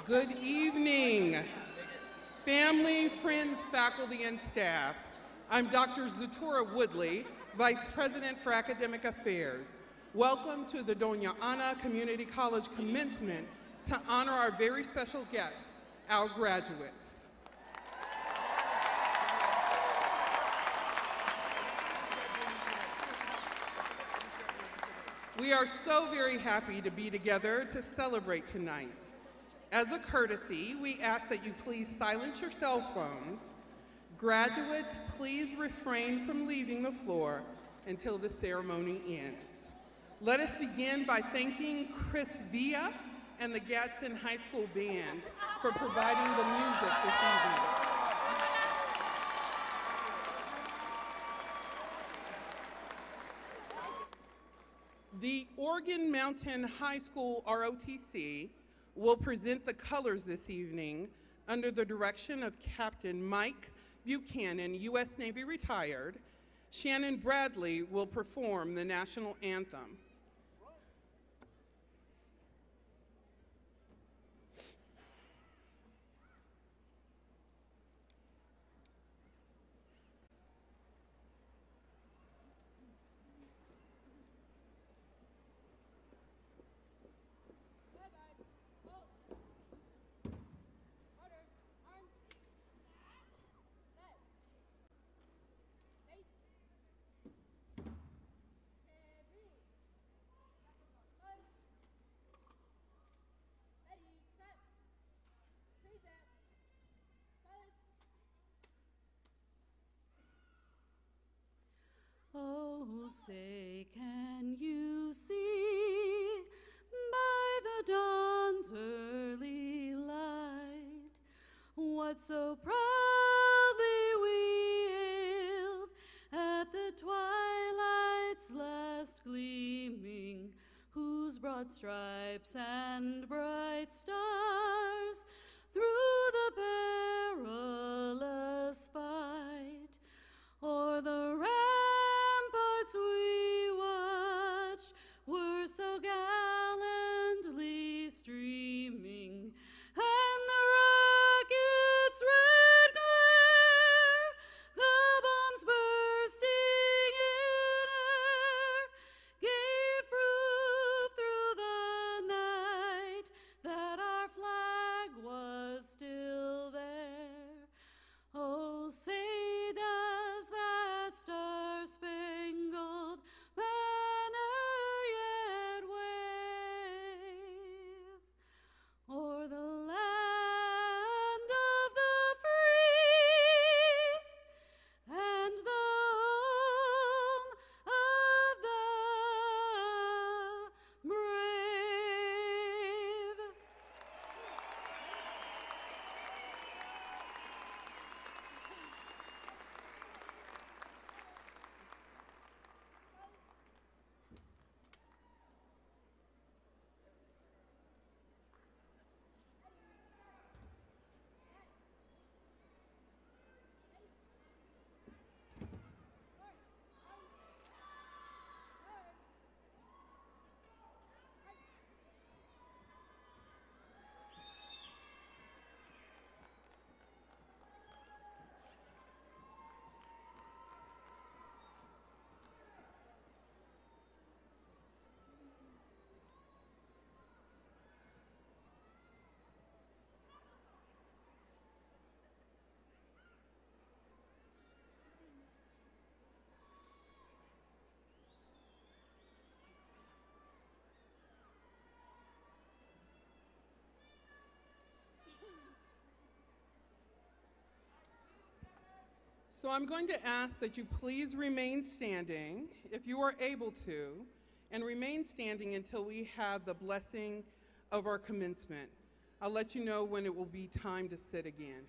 Good evening, family, friends, faculty, and staff. I'm Dr. Zatura Woodley, Vice President for Academic Affairs. Welcome to the Doña Ana Community College commencement to honor our very special guests, our graduates. We are so very happy to be together to celebrate tonight. As a courtesy, we ask that you please silence your cell phones. Graduates, please refrain from leaving the floor until the ceremony ends. Let us begin by thanking Chris Villa and the Gadsden High School Band for providing the music this evening. The Organ Mountain High School ROTC will present the colors this evening under the direction of Captain Mike Buchanan, U.S. Navy retired. Shannon Bradley will perform the national anthem. Oh, say, can you see by the dawn's early light what so proudly we hailed at the twilight's last gleaming, whose broad stripes and bright stars through the perilous fight o'er the ramparts we watched were so gallantly streaming, and the rockets' red glare, the bombs bursting in air, gave proof through the night that our flag was still there. Oh, say does that star-spangled banner yet wave o'er the land of the free and the home of the brave? So I'm going to ask that you please remain standing, if you are able to, and remain standing until we have the blessing of our commencement. I'll let you know when it will be time to sit again.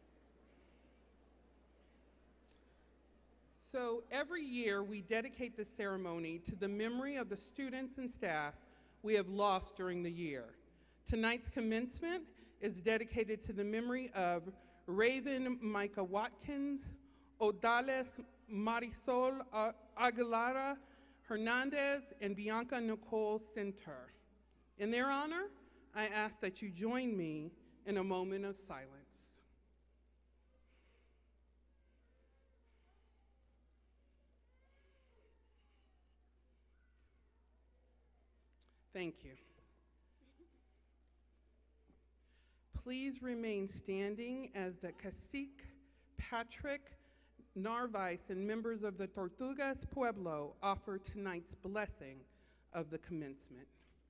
So every year we dedicate this ceremony to the memory of the students and staff we have lost during the year. Tonight's commencement is dedicated to the memory of Raven Micah Watkins, Odales Marisol Aguilara Hernandez, and Bianca Nicole Center. In their honor, I ask that you join me in a moment of silence. Thank you. Please remain standing as the Cacique Patrick Narvaez and members of the Tortugas Pueblo offer tonight's blessing of the commencement.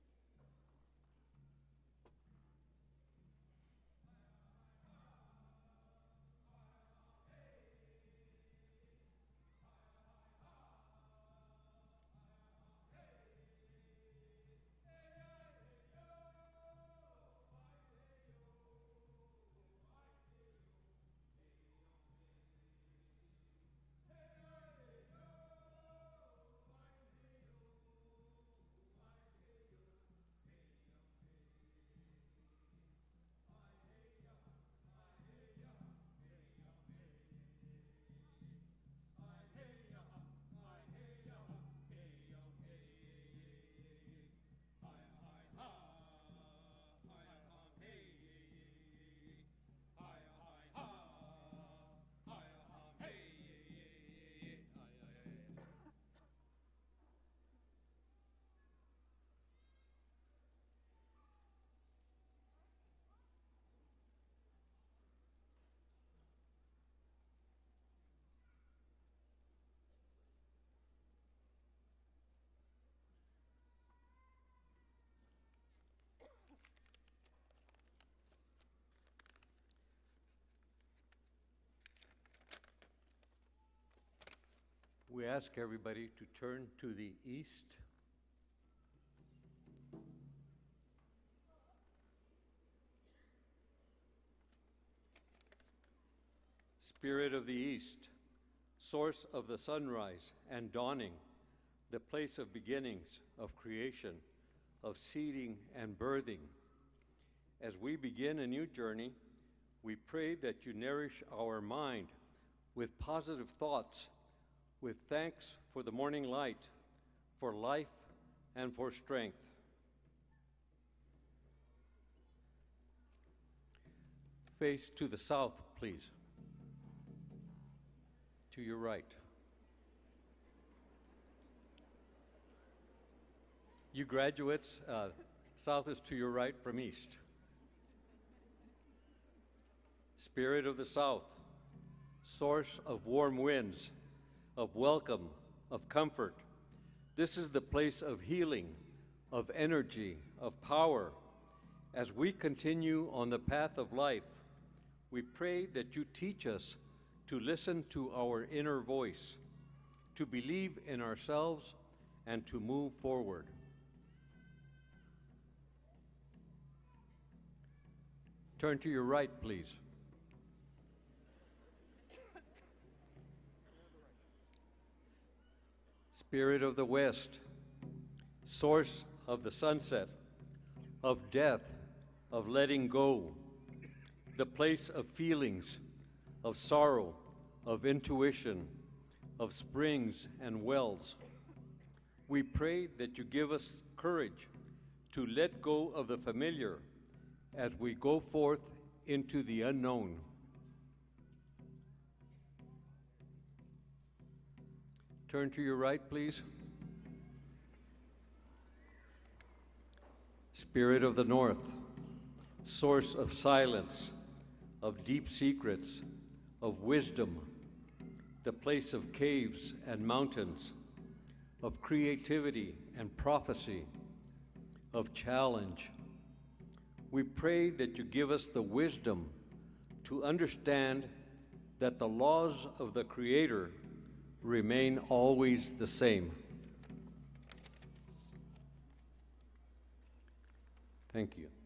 We ask everybody to turn to the east. Spirit of the East, source of the sunrise and dawning, the place of beginnings, of creation, of seeding and birthing. As we begin a new journey, we pray that you nourish our mind with positive thoughts, with thanks for the morning light, for life, and for strength. Face to the south, please. To your right. You graduates, south is to your right from east. Spirit of the South, source of warm winds, of welcome, of comfort. This is the place of healing, of energy, of power. As we continue on the path of life, we pray that you teach us to listen to our inner voice, to believe in ourselves, and to move forward. Turn to your right, please. Spirit of the West, source of the sunset, of death, of letting go, the place of feelings, of sorrow, of intuition, of springs and wells. We pray that you give us courage to let go of the familiar as we go forth into the unknown. Turn to your right, please. Spirit of the North, source of silence, of deep secrets, of wisdom, the place of caves and mountains, of creativity and prophecy, of challenge. We pray that you give us the wisdom to understand that the laws of the Creator remain always the same. Thank you.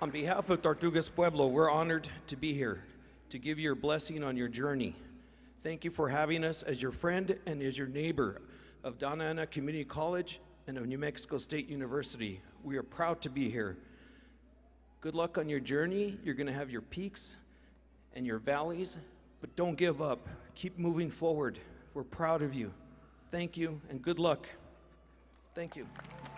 On behalf of Tortugas Pueblo, we're honored to be here to give you your blessing on your journey. Thank you for having us as your friend and as your neighbor of Donna Ana Community College and of New Mexico State University. We are proud to be here. Good luck on your journey. You're going to have your peaks and your valleys, but don't give up. Keep moving forward. We're proud of you. Thank you and good luck. Thank you.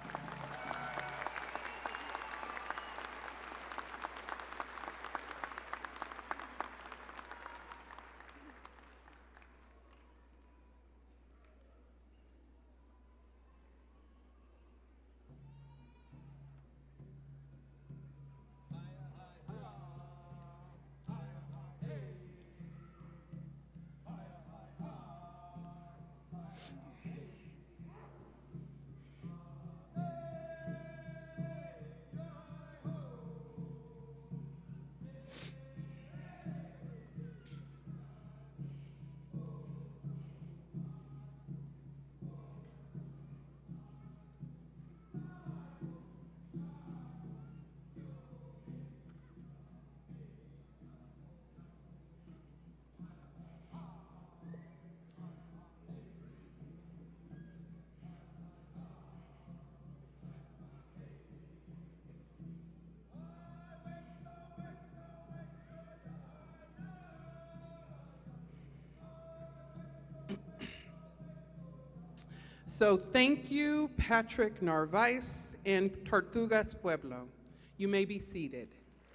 So thank you, Patrick Narvaez and Tortugas Pueblo. You may be seated.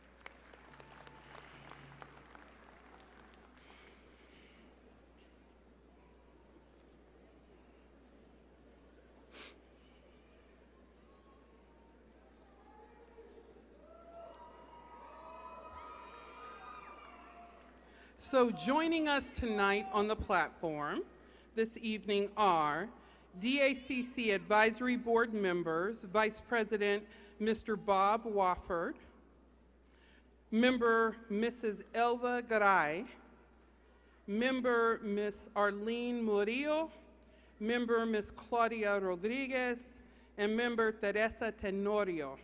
So joining us tonight on the platform this evening are DACC Advisory Board members, Vice President Mr. Bob Wofford, Member Mrs. Elva Garay, Member Ms. Arlene Murillo, Member Ms. Claudia Rodriguez, and Member Teresa Tenorio.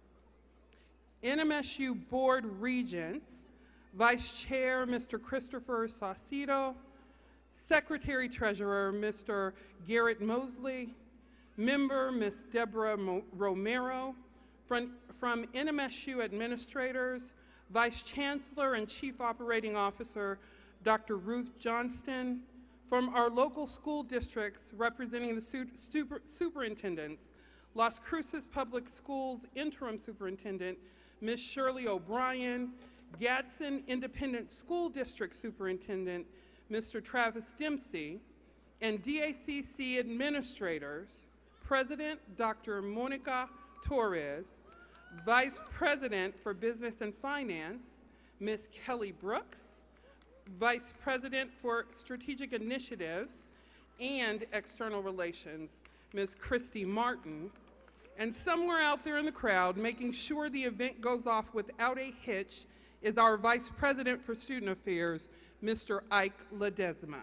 NMSU Board Regents, Vice Chair Mr. Christopher Saucedo, Secretary Treasurer Mr. Garrett Mosley, Member Ms. Deborah Romero, from NMSU Administrators, Vice Chancellor and Chief Operating Officer Dr. Ruth Johnston, from our local school districts representing the superintendents, Las Cruces Public Schools Interim Superintendent Ms. Shirley O'Brien, Gadsden Independent School District Superintendent Mr. Travis Dempsey, and DACC administrators, President Dr. Monica Torres, Vice President for Business and Finance, Ms. Kelly Brooks, Vice President for Strategic Initiatives and External Relations, Ms. Christy Martin, and somewhere out there in the crowd, making sure the event goes off without a hitch, is our Vice President for Student Affairs, Mr. Ike Ledesma.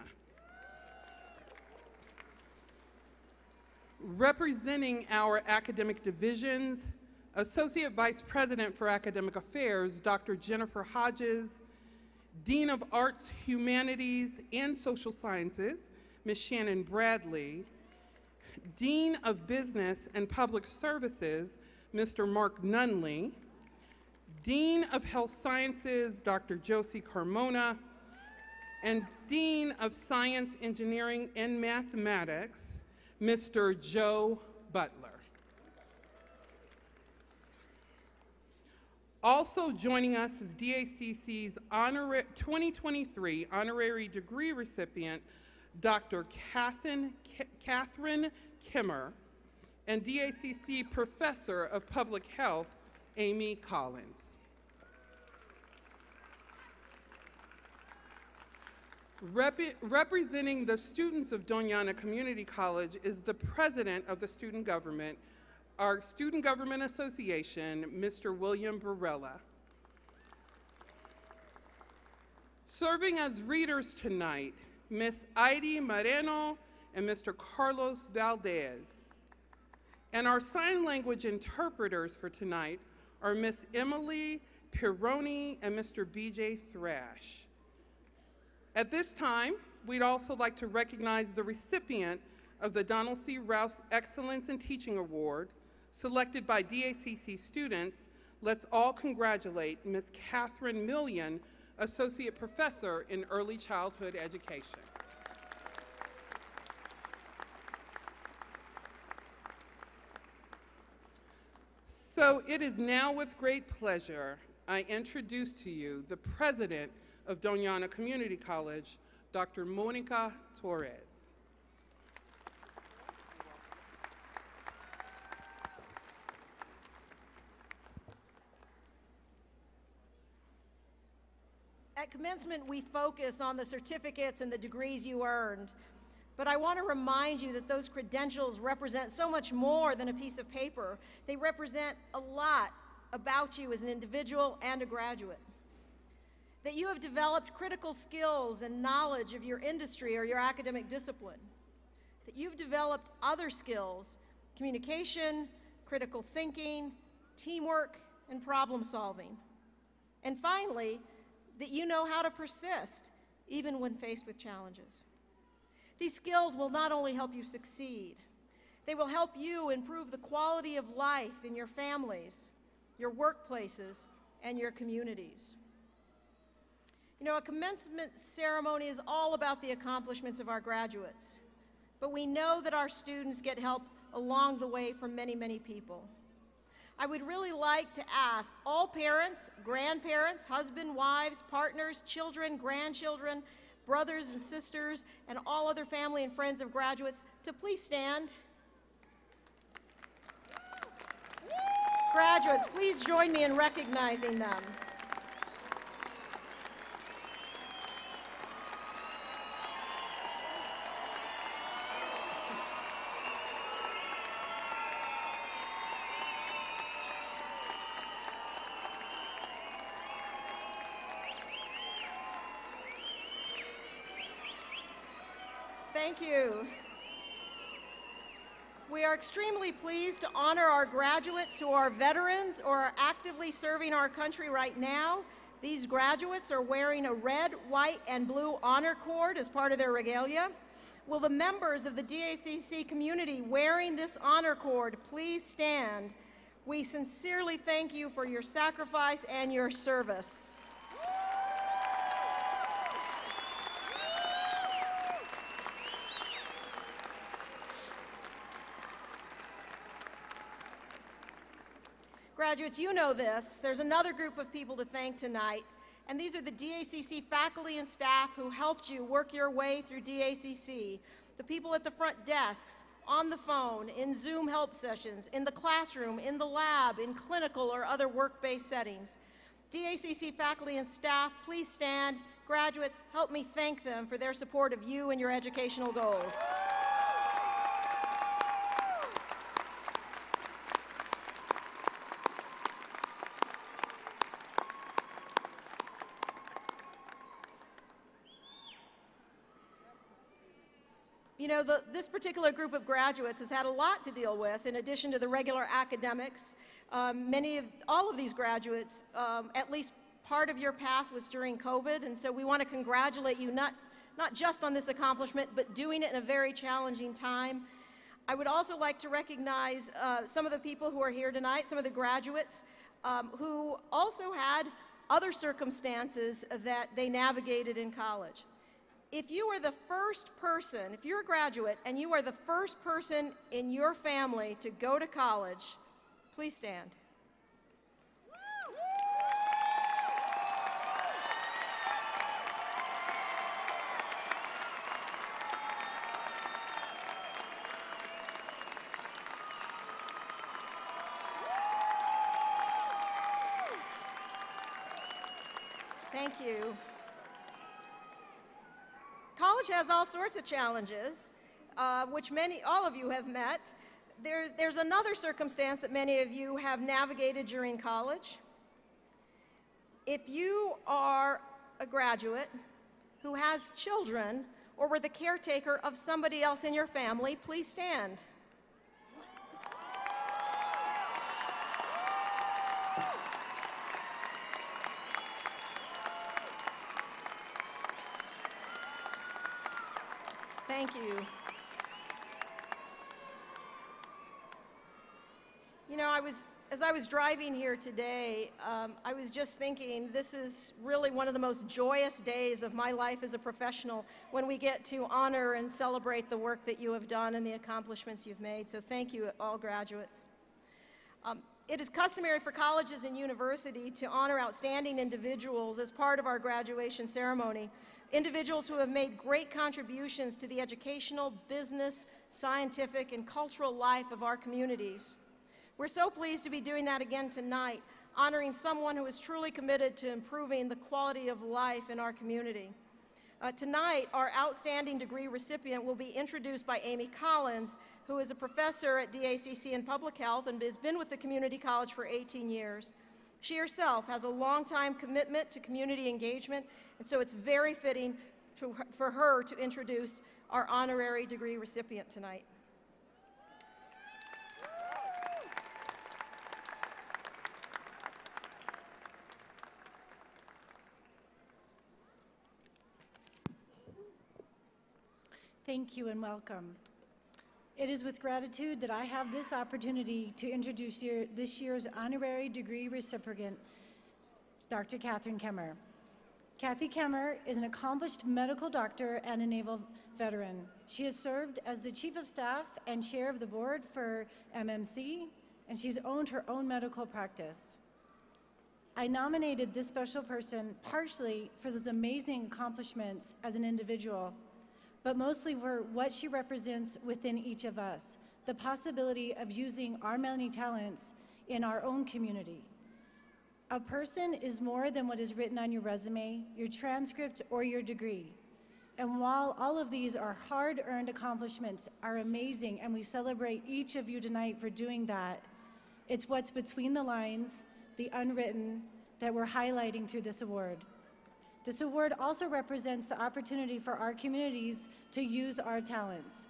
Representing our academic divisions, Associate Vice President for Academic Affairs, Dr. Jennifer Hodges, Dean of Arts, Humanities, and Social Sciences, Ms. Shannon Bradley, Dean of Business and Public Services, Mr. Mark Nunley, Dean of Health Sciences, Dr. Josie Carmona, and Dean of Science, Engineering, and Mathematics, Mr. Joe Butler. Also joining us is DACC's 2023 honorary degree recipient, Dr. Catherine Kimmer, and DACC Professor of Public Health, Amy Collins. Representing the students of Doña Ana Community College is the President of the Student Government, our Student Government Association, Mr. William Barella. Serving as readers tonight, Ms. Heidi Moreno and Mr. Carlos Valdez. And our sign language interpreters for tonight are Miss Emily Pironi and Mr. BJ Thrash. At this time, we'd also like to recognize the recipient of the Donald C. Rouse Excellence in Teaching Award, selected by DACC students. Let's all congratulate Ms. Catherine Million, Associate Professor in Early Childhood Education. So it is now with great pleasure I introduce to you the President of Doñana Community College, Dr. Monica Torres. At commencement, we focus on the certificates and the degrees you earned. But I want to remind you that those credentials represent so much more than a piece of paper. They represent a lot about you as an individual and a graduate. That you have developed critical skills and knowledge of your industry or your academic discipline. That you've developed other skills, communication, critical thinking, teamwork, and problem solving. And finally, that you know how to persist, even when faced with challenges. These skills will not only help you succeed, they will help you improve the quality of life in your families, your workplaces, and your communities. You know, a commencement ceremony is all about the accomplishments of our graduates, but we know that our students get help along the way from many, many people. I would really like to ask all parents, grandparents, husbands, wives, partners, children, grandchildren, brothers and sisters, and all other family and friends of graduates to please stand. Graduates, please join me in recognizing them. Thank you. We are extremely pleased to honor our graduates who are veterans or are actively serving our country right now. These graduates are wearing a red, white, and blue honor cord as part of their regalia. Will the members of the DACC community wearing this honor cord please stand? We sincerely thank you for your sacrifice and your service. Graduates, you know this. There's another group of people to thank tonight, and these are the DACC faculty and staff who helped you work your way through DACC. The people at the front desks, on the phone, in Zoom help sessions, in the classroom, in the lab, in clinical or other work-based settings. DACC faculty and staff, please stand. Graduates, help me thank them for their support of you and your educational goals. You know, this particular group of graduates has had a lot to deal with in addition to the regular academics. All of these graduates, at least part of your path was during COVID, and so we want to congratulate you not just on this accomplishment, but doing it in a very challenging time. I would also like to recognize some of the people who are here tonight, some of the graduates who also had other circumstances that they navigated in college. If you are the first person, if you're a graduate and you are the first person in your family to go to college, please stand. Thank you. College has all sorts of challenges, which all of you have met. There's another circumstance that many of you have navigated during college. If you are a graduate who has children or were the caretaker of somebody else in your family, please stand. Thank you. You know, as I was driving here today, I was just thinking this is really one of the most joyous days of my life as a professional when we get to honor and celebrate the work that you have done and the accomplishments you've made. So thank you, all graduates. It is customary for colleges and universities to honor outstanding individuals as part of our graduation ceremony, individuals who have made great contributions to the educational, business, scientific, and cultural life of our communities. We're so pleased to be doing that again tonight, honoring someone who is truly committed to improving the quality of life in our community. Tonight, our outstanding degree recipient will be introduced by Amy Collins, who is a professor at DACC in public health and has been with the community college for 18 years. She herself has a long-time commitment to community engagement, and so it's very fitting for her to introduce our honorary degree recipient tonight. Thank you and welcome. It is with gratitude that I have this opportunity to introduce this year's honorary degree recipient, Dr. Catherine Kemmer. Kathy Kemmer is an accomplished medical doctor and a naval veteran. She has served as the chief of staff and chair of the board for MMC, and she's owned her own medical practice. I nominated this special person partially for those amazing accomplishments as an individual, but mostly for what she represents within each of us, the possibility of using our many talents in our own community. A person is more than what is written on your resume, your transcript, or your degree. And while all of these are hard-earned accomplishments, are amazing, and we celebrate each of you tonight for doing that, it's what's between the lines, the unwritten, that we're highlighting through this award. This award also represents the opportunity for our communities to use our talents.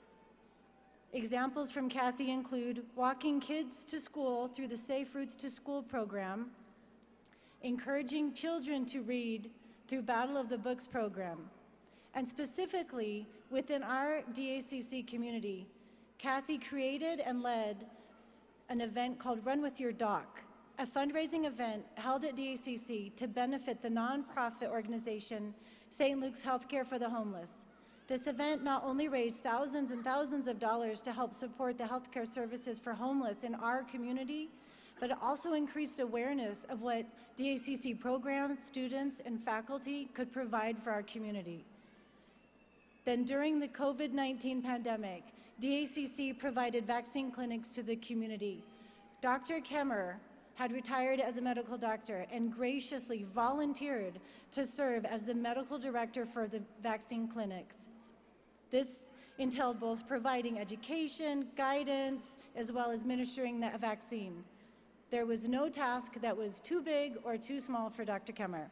Examples from Kathy include walking kids to school through the Safe Routes to School program, encouraging children to read through Battle of the Books program, and specifically within our DACC community, Kathy created and led an event called Run With Your Doc, a fundraising event held at DACC to benefit the nonprofit organization St. Luke's Healthcare for the Homeless. This event not only raised thousands and thousands of dollars to help support the healthcare services for homeless in our community, but it also increased awareness of what DACC programs, students, and faculty could provide for our community. Then during the COVID-19 pandemic, DACC provided vaccine clinics to the community. Dr. Kemmer had retired as a medical doctor and graciously volunteered to serve as the medical director for the vaccine clinics. This entailed both providing education, guidance, as well as administering that vaccine. There was no task that was too big or too small for Dr. Kemmer.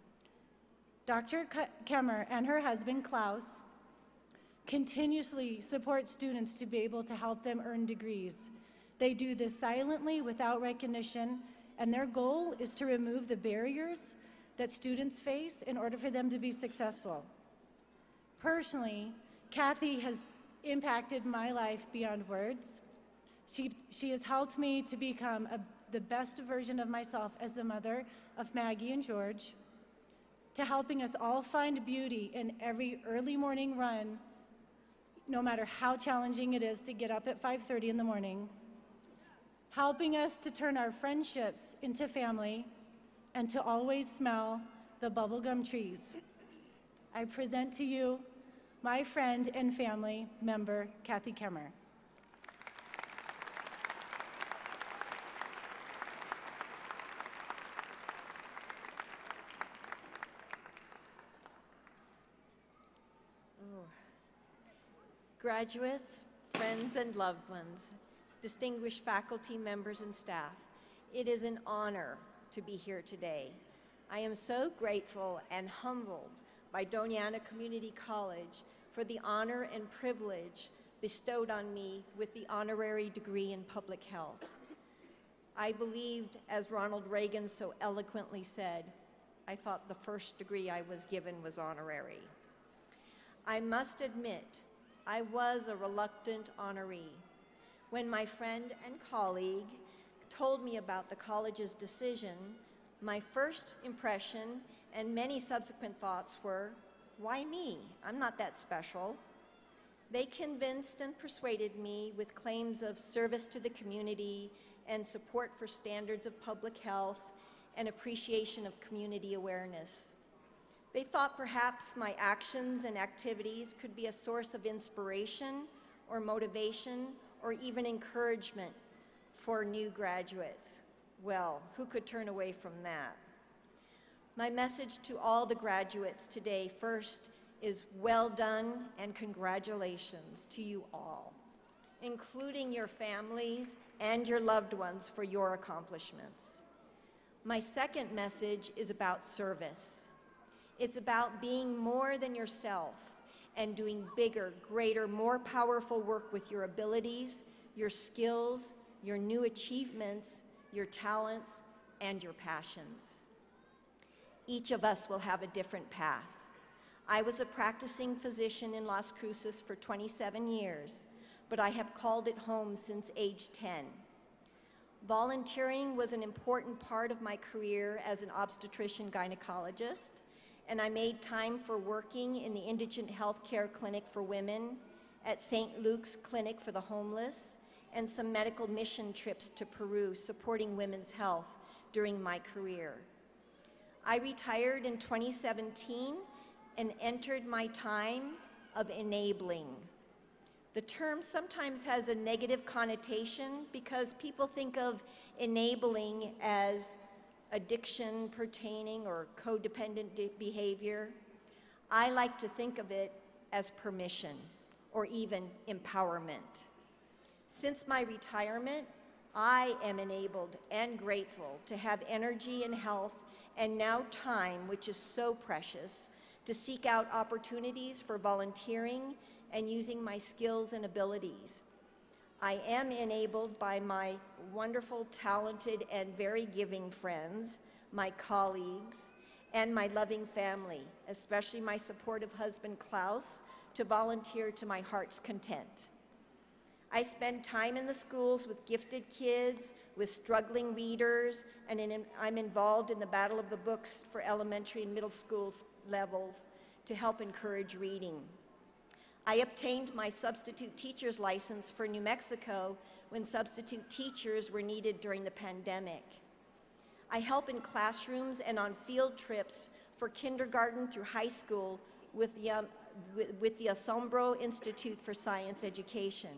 Dr. Kemmer and her husband, Klaus, continuously support students to be able to help them earn degrees. They do this silently without recognition, and their goal is to remove the barriers that students face in order for them to be successful. Personally, Kathy has impacted my life beyond words. She has helped me to become the best version of myself as the mother of Maggie and George, to helping us all find beauty in every early morning run, no matter how challenging it is to get up at 5:30 in the morning, helping us to turn our friendships into family, and to always smell the bubblegum trees. I present to you my friend and family member, Kathy Kemmer. Graduates, friends, and loved ones, distinguished faculty members and staff, it is an honor to be here today. I am so grateful and humbled by Doña Ana Community College for the honor and privilege bestowed on me with the honorary degree in public health. I believed, as Ronald Reagan so eloquently said, I thought the first degree I was given was honorary. I must admit I was a reluctant honoree. When my friend and colleague told me about the college's decision, my first impression and many subsequent thoughts were, why me? I'm not that special. They convinced and persuaded me with claims of service to the community and support for standards of public health and appreciation of community awareness. They thought perhaps my actions and activities could be a source of inspiration or motivation or even encouragement for new graduates. Well, who could turn away from that? My message to all the graduates today first is well done and congratulations to you all, including your families and your loved ones for your accomplishments. My second message is about service. It's about being more than yourself and doing bigger, greater, more powerful work with your abilities, your skills, your new achievements, your talents, and your passions. Each of us will have a different path. I was a practicing physician in Las Cruces for 27 years, but I have called it home since age 10. Volunteering was an important part of my career as an obstetrician gynecologist, and I made time for working in the Indigent Health Care Clinic for Women, at St. Luke's Clinic for the Homeless, and some medical mission trips to Peru supporting women's health during my career. I retired in 2017 and entered my time of enabling. The term sometimes has a negative connotation because people think of enabling as addiction pertaining or codependent behavior. I like to think of it as permission or even empowerment. Since my retirement, I am enabled and grateful to have energy and health and now time, which is so precious, to seek out opportunities for volunteering and using my skills and abilities. I am enabled by my wonderful, talented, and very giving friends, my colleagues, and my loving family, especially my supportive husband, Klaus, to volunteer to my heart's content. I spend time in the schools with gifted kids, with struggling readers, and I'm involved in the Battle of the Books for elementary and middle school levels to help encourage reading. I obtained my substitute teacher's license for New Mexico when substitute teachers were needed during the pandemic. I help in classrooms and on field trips for kindergarten through high school with the Asombro Institute for Science Education.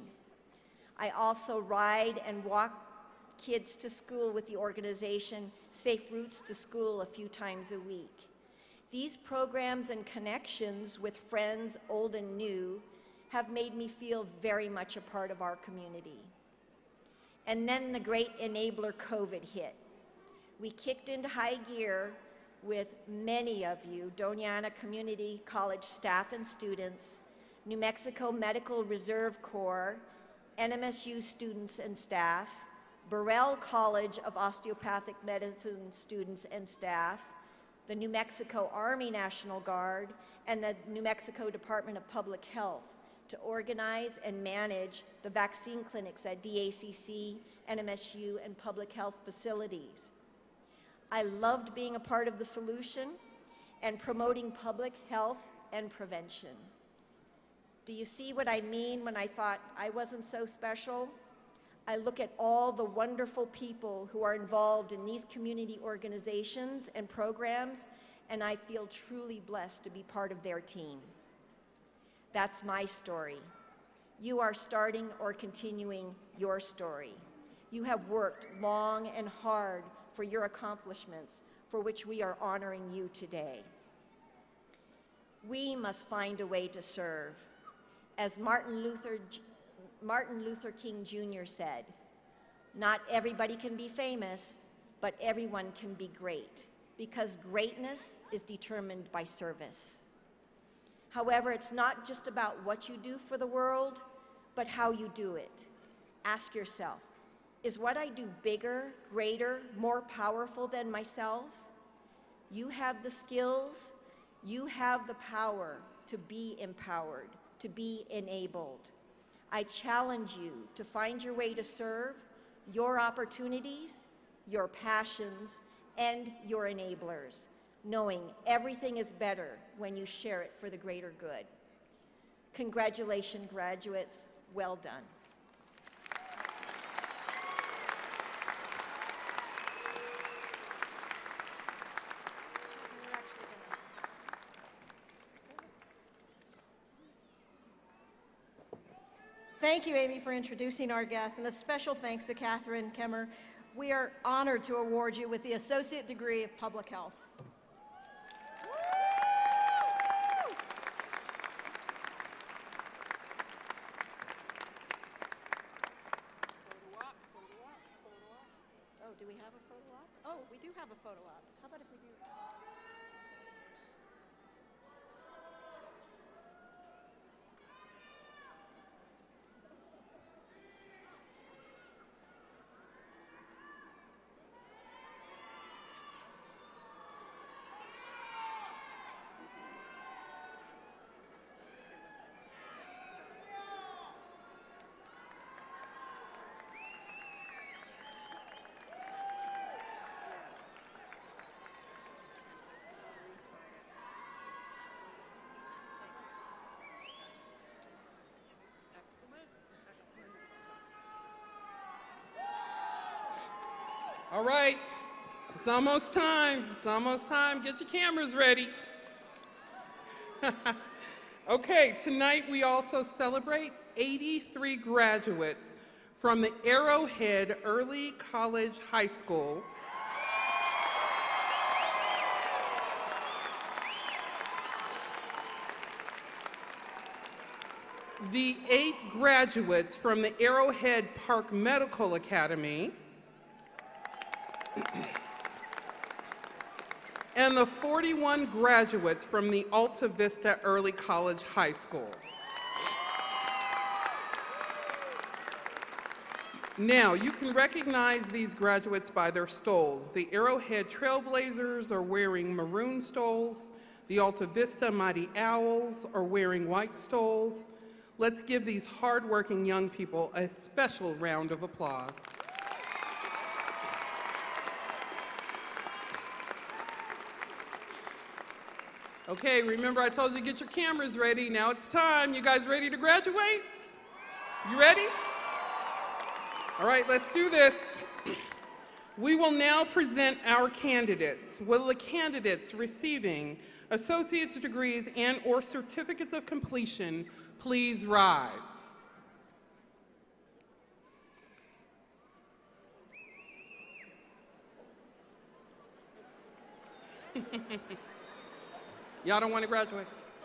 I also ride and walk kids to school with the organization Safe Routes to School a few times a week. These programs and connections with friends old and new have made me feel very much a part of our community. And then the great enabler COVID hit. We kicked into high gear with many of you, Doña Ana Community College staff and students, New Mexico Medical Reserve Corps, NMSU students and staff, Burrell College of Osteopathic Medicine students and staff, the New Mexico Army National Guard, and the New Mexico Department of Public Health to organize and manage the vaccine clinics at DACC, NMSU, and public health facilities. I loved being a part of the solution and promoting public health and prevention. Do you see what I mean when I thought I wasn't so special? I look at all the wonderful people who are involved in these community organizations and programs, and I feel truly blessed to be part of their team. That's my story. You are starting or continuing your story. You have worked long and hard for your accomplishments, for which we are honoring you today. We must find a way to serve. As Martin Luther King Jr. said, not everybody can be famous, but everyone can be great, because greatness is determined by service. However, it's not just about what you do for the world, but how you do it. Ask yourself, is what I do bigger, greater, more powerful than myself? You have the skills, you have the power to be empowered, to be enabled. I challenge you to find your way to serve, your opportunities, your passions, and your enablers, knowing everything is better when you share it for the greater good. Congratulations, graduates. Well done. Thank you, Amy, for introducing our guests, and a special thanks to Catherine Kemmer. We are honored to award you with the Associate Degree of Public Health. Oh, do we have a photo op? Oh, we do have a photo op. How about if we do... All right, it's almost time. It's almost time. Get your cameras ready. Okay, tonight we also celebrate 83 graduates from the Arrowhead Early College High School. The 8 graduates from the Arrowhead Park Medical Academy, and the 41 graduates from the Alta Vista Early College High School. Now, you can recognize these graduates by their stoles. The Arrowhead Trailblazers are wearing maroon stoles. The Alta Vista Mighty Owls are wearing white stoles. Let's give these hardworking young people a special round of applause. Okay, remember I told you to get your cameras ready. Now it's time. You guys ready to graduate? You ready? All right, let's do this. We will now present our candidates. Will the candidates receiving associate's degrees and/or certificates of completion please rise? Y'all don't want to graduate?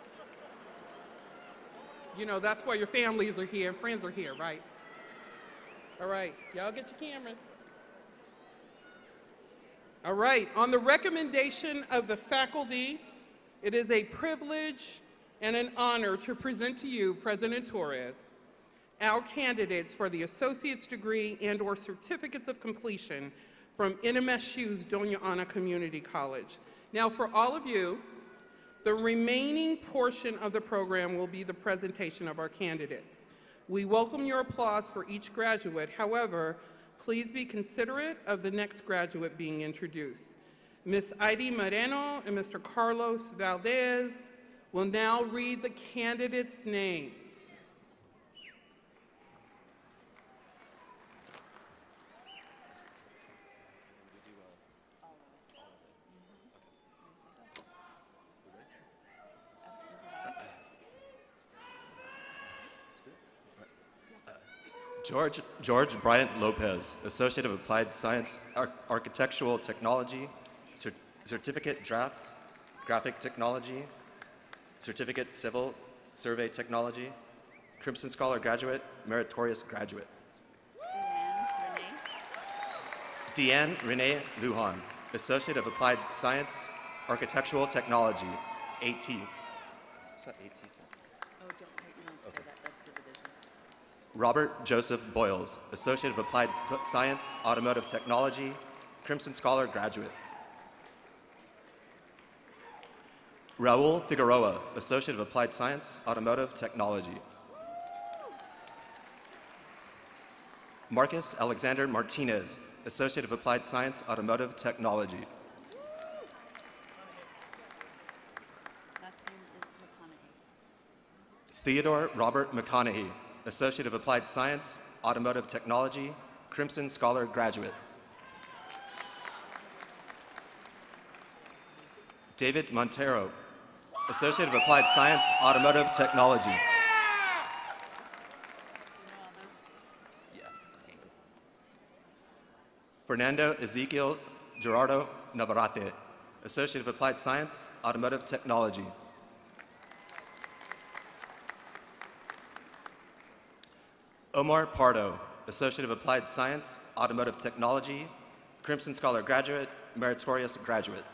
You know, that's why your families are here, friends are here, right? All right, y'all get your cameras. All right, on the recommendation of the faculty, it is a privilege and an honor to present to you, President Torres, our candidates for the associate's degree and/or certificates of completion from NMSU's Doña Ana Community College. Now, for all of you, the remaining portion of the program will be the presentation of our candidates. We welcome your applause for each graduate. However, please be considerate of the next graduate being introduced. Ms. Heidi Moreno and Mr. Carlos Valdez will now read the candidates' names. George Bryant Lopez, Associate of Applied Science, Architectural Technology, Certificate Draft, Graphic Technology, Certificate Civil Survey Technology, Crimson Scholar Graduate, Meritorious Graduate. Deanne Renee Lujan, Associate of Applied Science, Architectural Technology, AT. What's that AT? Robert Joseph Boyles, Associate of Applied Science, Automotive Technology, Crimson Scholar Graduate. Raul Figueroa, Associate of Applied Science, Automotive Technology. Marcus Alexander Martinez, Associate of Applied Science, Automotive Technology. Last name is McConaughey. Theodore Robert McConaughey, Associate of Applied Science, Automotive Technology, Crimson Scholar graduate. David Montero, Associate of Applied Science, Automotive Technology. Fernando Ezequiel Gerardo Navarrete, Associate of Applied Science, Automotive Technology. Omar Pardo, Associate of Applied Science, Automotive Technology, Crimson Scholar graduate, meritorious graduate.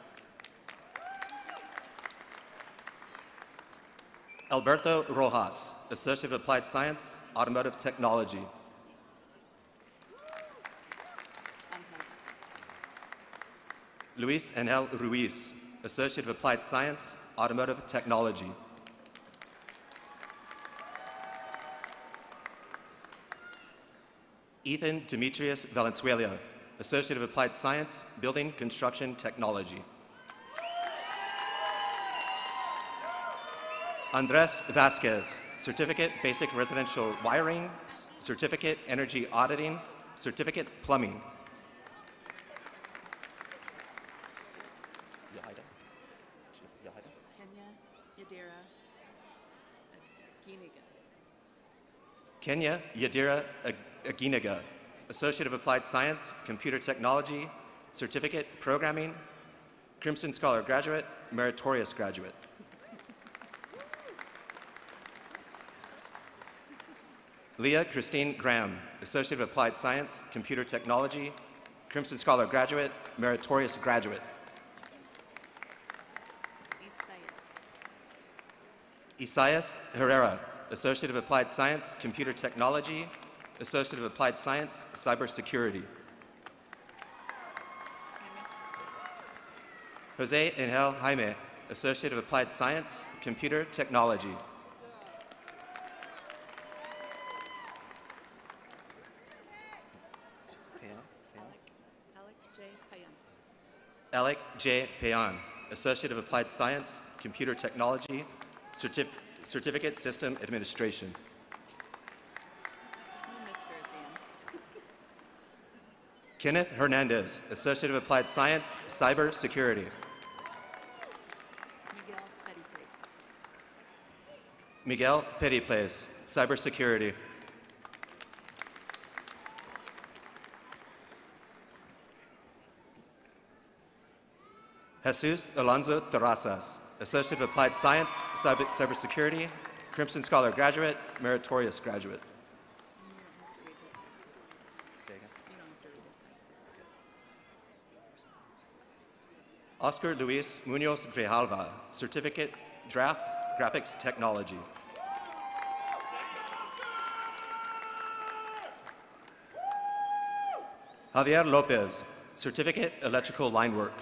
Alberto Rojas, Associate of Applied Science, Automotive Technology. Luis Angel Ruiz, Associate of Applied Science, Automotive Technology. Ethan Demetrius Valenzuela, Associate of Applied Science, Building Construction Technology. Andres Vasquez, Certificate Basic Residential Wiring, Certificate Energy Auditing, Certificate Plumbing. Kenya Yadira Aginaga, Associate of Applied Science, Computer Technology, Certificate Programming, Crimson Scholar graduate, meritorious graduate. Leah Christine Graham, Associate of Applied Science, Computer Technology, Crimson Scholar graduate, meritorious graduate. Isaias Herrera, Associate of Applied Science, Computer Technology, Associate of Applied Science, Cybersecurity. Jose Angel Jaime, Associate of Applied Science, Computer Technology. Alec J. Payan, Associate of Applied Science, Computer Technology, Certificate System Administration. Kenneth Hernandez, Associate of Applied Science, Cyber Security. Miguel Pettyplace, Cyber Security. Jesus Alonso Terrazas, Associate of Applied Science, Cybersecurity, Crimson Scholar graduate, meritorious graduate. Oscar Luis Munoz Grijalva, Certificate Draft Graphics Technology. Javier Lopez, Certificate Electrical Line Work.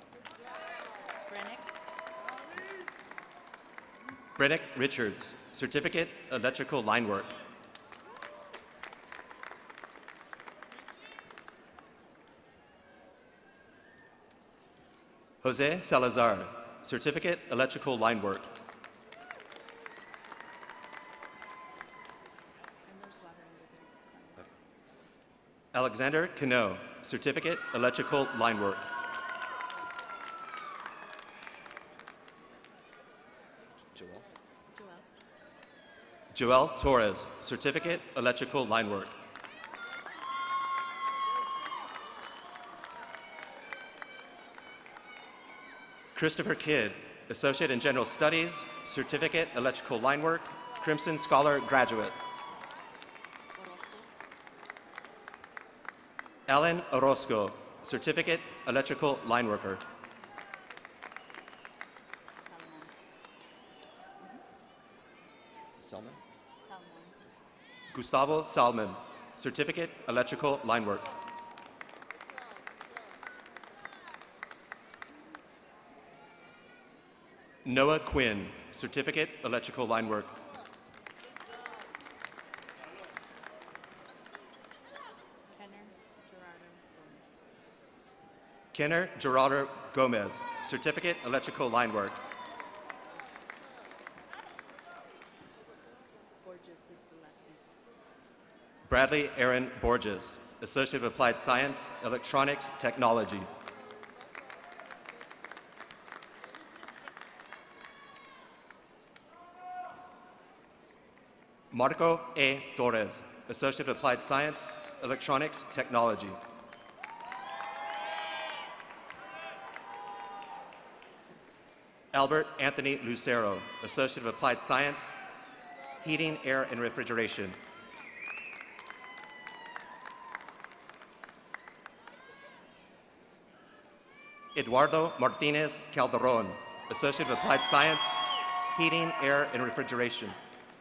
Brennick Richards, Certificate Electrical Line Work. Jose Salazar, Certificate Electrical Line Work. Alexander Cano, Certificate Electrical Line Work. Joel Torres, Certificate Electrical Line Work. Christopher Kidd, Associate in General Studies, Certificate Electrical Line Work, Crimson Scholar graduate. Alan Orozco, Certificate Electrical Line Worker. Salmon? Gustavo Salmon, Certificate Electrical Line Work. Noah Quinn, Certificate, Electrical Line Work. Kenner Gerardo Gomez. Kenner Gerardo Gomez, Certificate, Electrical Line Work. Borges is the last name. Bradley Aaron Borges, Associate of Applied Science, Electronics, Technology. Marco A. Torres, Associate of Applied Science, Electronics, Technology. Albert Anthony Lucero, Associate of Applied Science, Heating, Air, and Refrigeration. Eduardo Martinez Calderon, Associate of Applied Science, Heating, Air, and Refrigeration.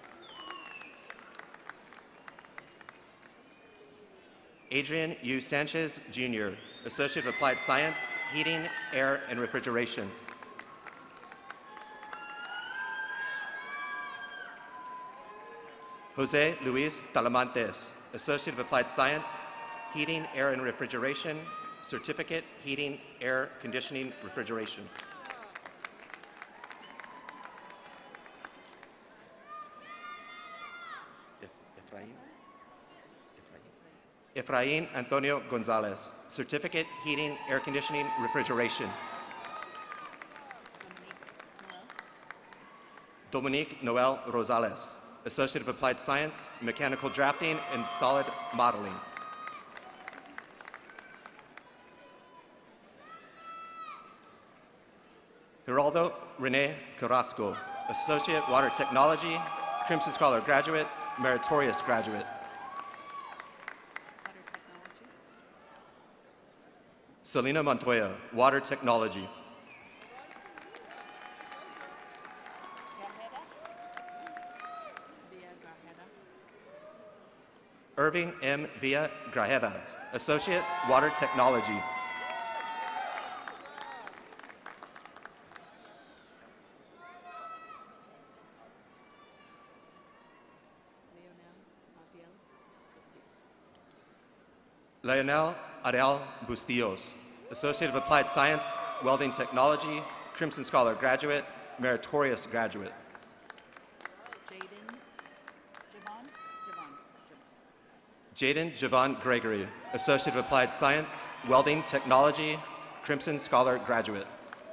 Adrian U. Sanchez, Jr., Associate of Applied Science, Heating, Air, and Refrigeration. Jose Luis Talamantes, Associate of Applied Science, Heating, Air, and Refrigeration, Certificate, Heating, Air, Conditioning, Refrigeration. Efrain Antonio Gonzalez, Certificate, Heating, Air Conditioning, Refrigeration. Dominique Noel Rosales, Associate of Applied Science, Mechanical Drafting and Solid Modeling. Geraldo Rene Carrasco, Associate Water Technology, Crimson Scholar Graduate, Meritorious Graduate. Water technology. Selena Montoya, Water Technology. Grajeda. Via Grajeda. Irving M. Villa Grajeda, Associate Water Technology. Leonel Adiel Lionel Bustillos. Adel Bustillos, Associate of Applied Science, Welding Technology, Crimson Scholar Graduate, Meritorious Graduate. Jaden Javon Gregory, Associate of Applied Science, Welding Technology, Crimson Scholar Graduate.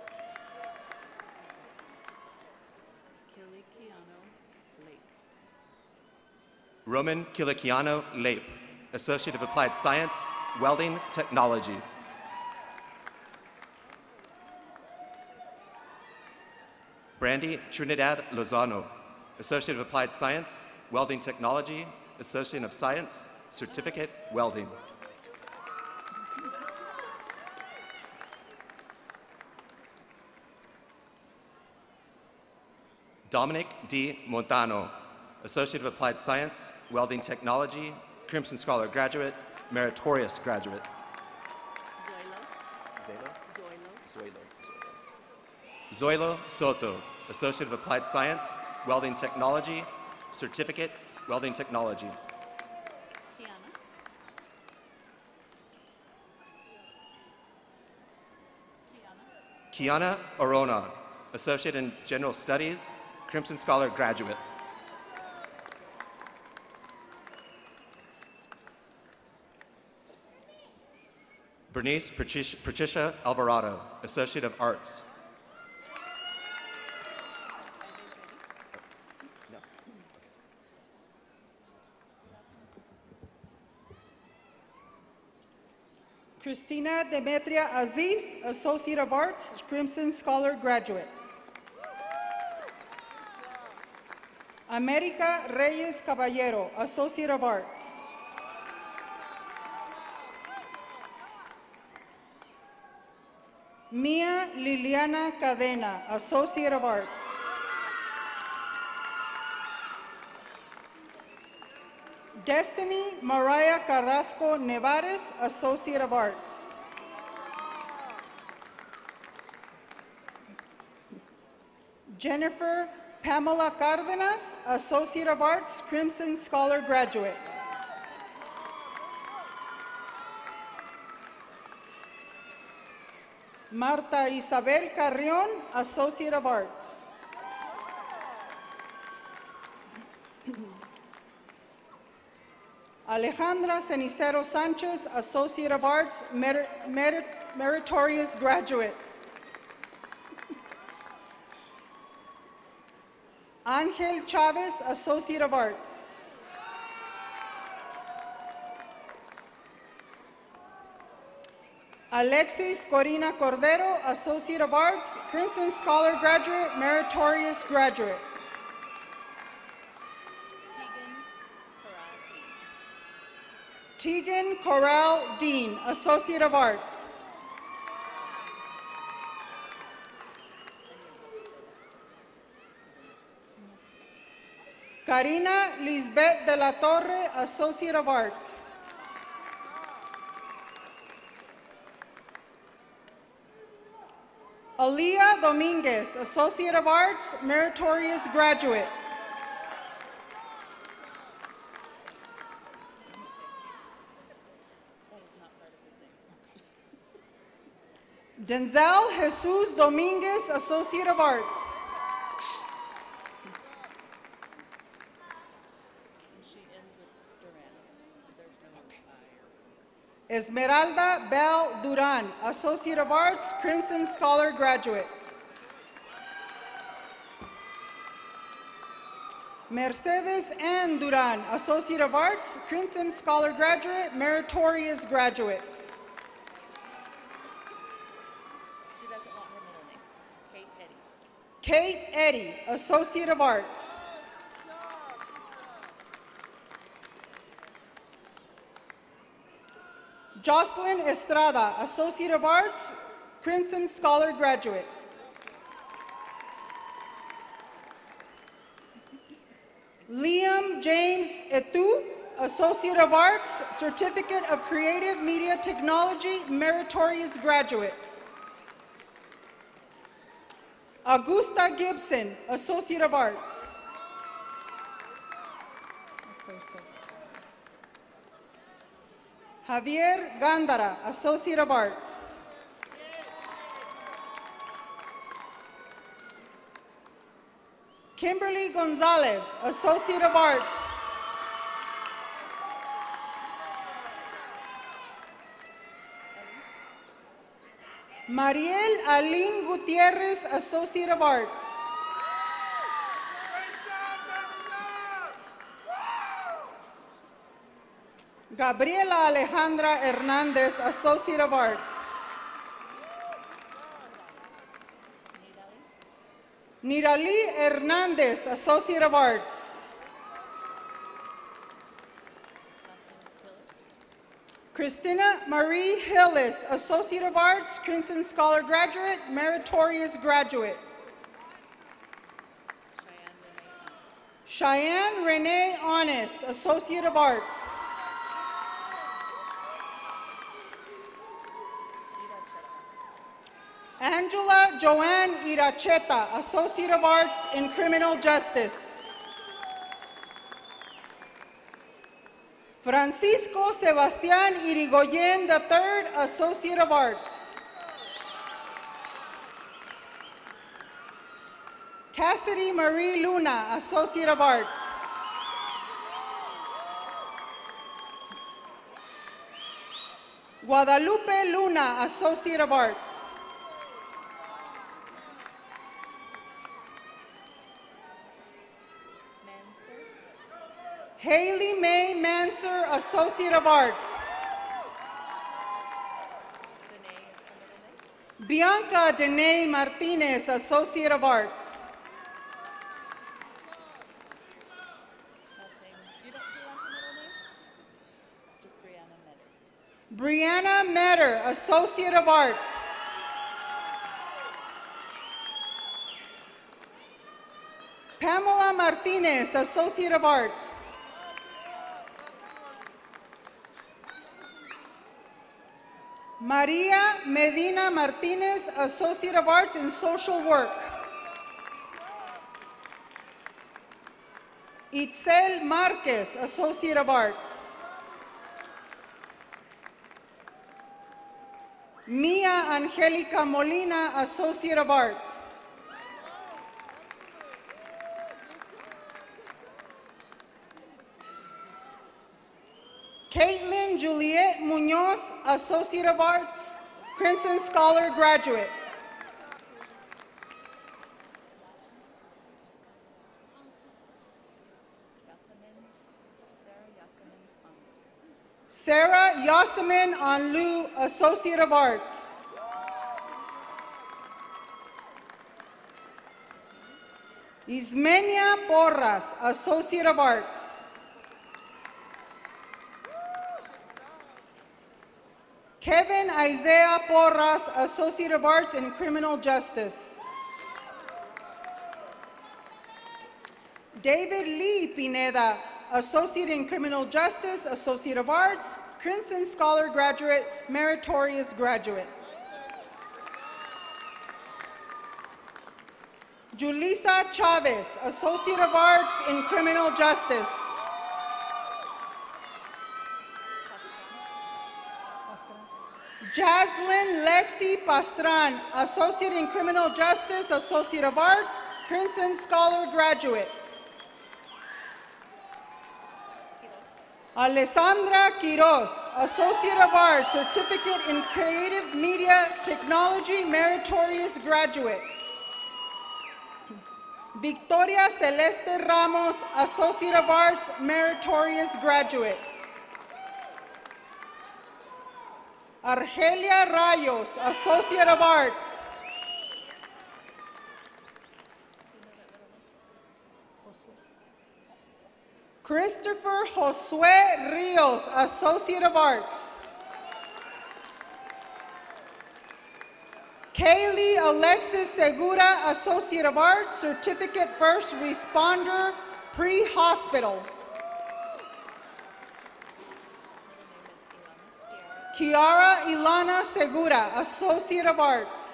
Kiliciano Lake. Roman Kiliciano Lape, Associate of Applied Science, Welding Technology. Brandy Trinidad Lozano, Associate of Applied Science, Welding Technology, Associate of Science, Certificate, Welding. Dominic D. Montano, Associate of Applied Science, Welding Technology, Crimson Scholar Graduate, Meritorious Graduate. Zoilo Soto, Associate of Applied Science, Welding Technology, Certificate, Welding Technology. Kiana Orona, Associate in General Studies, Crimson Scholar Graduate. Bernice Patricia Alvarado, Associate of Arts. Christina Demetria Aziz, Associate of Arts, Crimson Scholar Graduate. America Reyes Caballero, Associate of Arts. Mia Liliana Cadena, Associate of Arts. Destiny Mariah Carrasco Nevares, Associate of Jennifer Pamela Cardenas, Associate of Arts, Crimson Scholar graduate. Marta Isabel Carrion, Associate of Arts. Alejandra Cenicero Sanchez, Associate of Arts, meritorious graduate. Angel Chavez, Associate of Arts. Alexis Corina Cordero, Associate of Arts, Crimson Scholar graduate, meritorious graduate. Tegan Corral Dean, Associate of Arts. Karina Lisbeth de la Torre, Associate of Arts. Aaliyah Dominguez, Associate of Arts, meritorious graduate. Denzel Jesus Dominguez, Associate of Arts. Esmeralda Bell Duran, Associate of Arts, Crimson Scholar graduate. Mercedes Ann Duran, Associate of Arts, Crimson Scholar graduate, meritorious graduate. She doesn't want her middle name. Kate Eddy. Kate Eddy, Associate of Arts. Jocelyn Estrada, Associate of Arts, Crimson Scholar graduate. Liam James Etu, Associate of Arts, Certificate of Creative Media Technology, meritorious graduate. Augusta Gibson, Associate of Arts. Javier Gándara, Associate of Arts. Kimberly Gonzalez, Associate of Arts. Mariel Aline Gutierrez, Associate of Arts. Gabriela Alejandra Hernandez, Associate of Arts. Nirali Hernandez, Associate of Arts. Christina Marie Hillis, Associate of Arts, Crimson Scholar graduate, meritorious graduate. Cheyenne Renee Honest, Associate of Arts. Angela Joanne Iracheta, Associate of Arts in Criminal Justice. Francisco Sebastián Irigoyen III, Associate of Arts. Cassidy Marie Luna, Associate of Arts. Guadalupe Luna, Associate of Arts. Haley Mae Manser, Associate of Arts. Bianca Dene Martinez, Associate of Arts. You don't want her middle name? Just Brianna Metter. Brianna Metter, Associate of Arts. Pamela Martinez, Associate of Arts. Maria Medina Martinez, Associate of Arts in Social Work. Itzel Marquez, Associate of Arts. Mia Angelica Molina, Associate of Arts. Caitlin Juliet Munoz, Associate of Arts, Crimson Scholar Graduate. Sarah Yasemin Anlu, Associate of Arts. Ismenia Porras, Associate of Arts. Kevin Isaiah Porras, Associate of Arts in Criminal Justice. David Lee Pineda, Associate in Criminal Justice, Associate of Arts, Crimson Scholar Graduate, Meritorious Graduate. Julissa Chavez, Associate of Arts in Criminal Justice. Jaslyn Lexi Pastran, Associate in Criminal Justice, Associate of Arts, Crimson Scholar Graduate. Alessandra Quiroz, Associate of Arts, Certificate in Creative Media Technology, Meritorious Graduate. Victoria Celeste Ramos, Associate of Arts, Meritorious Graduate. Argelia Rayos, Associate of Arts. Christopher Josue Rios, Associate of Arts. Kaylee Alexis Segura, Associate of Arts, Certificate First Responder, Pre-Hospital. Kiara Ilana Segura, Associate of Arts.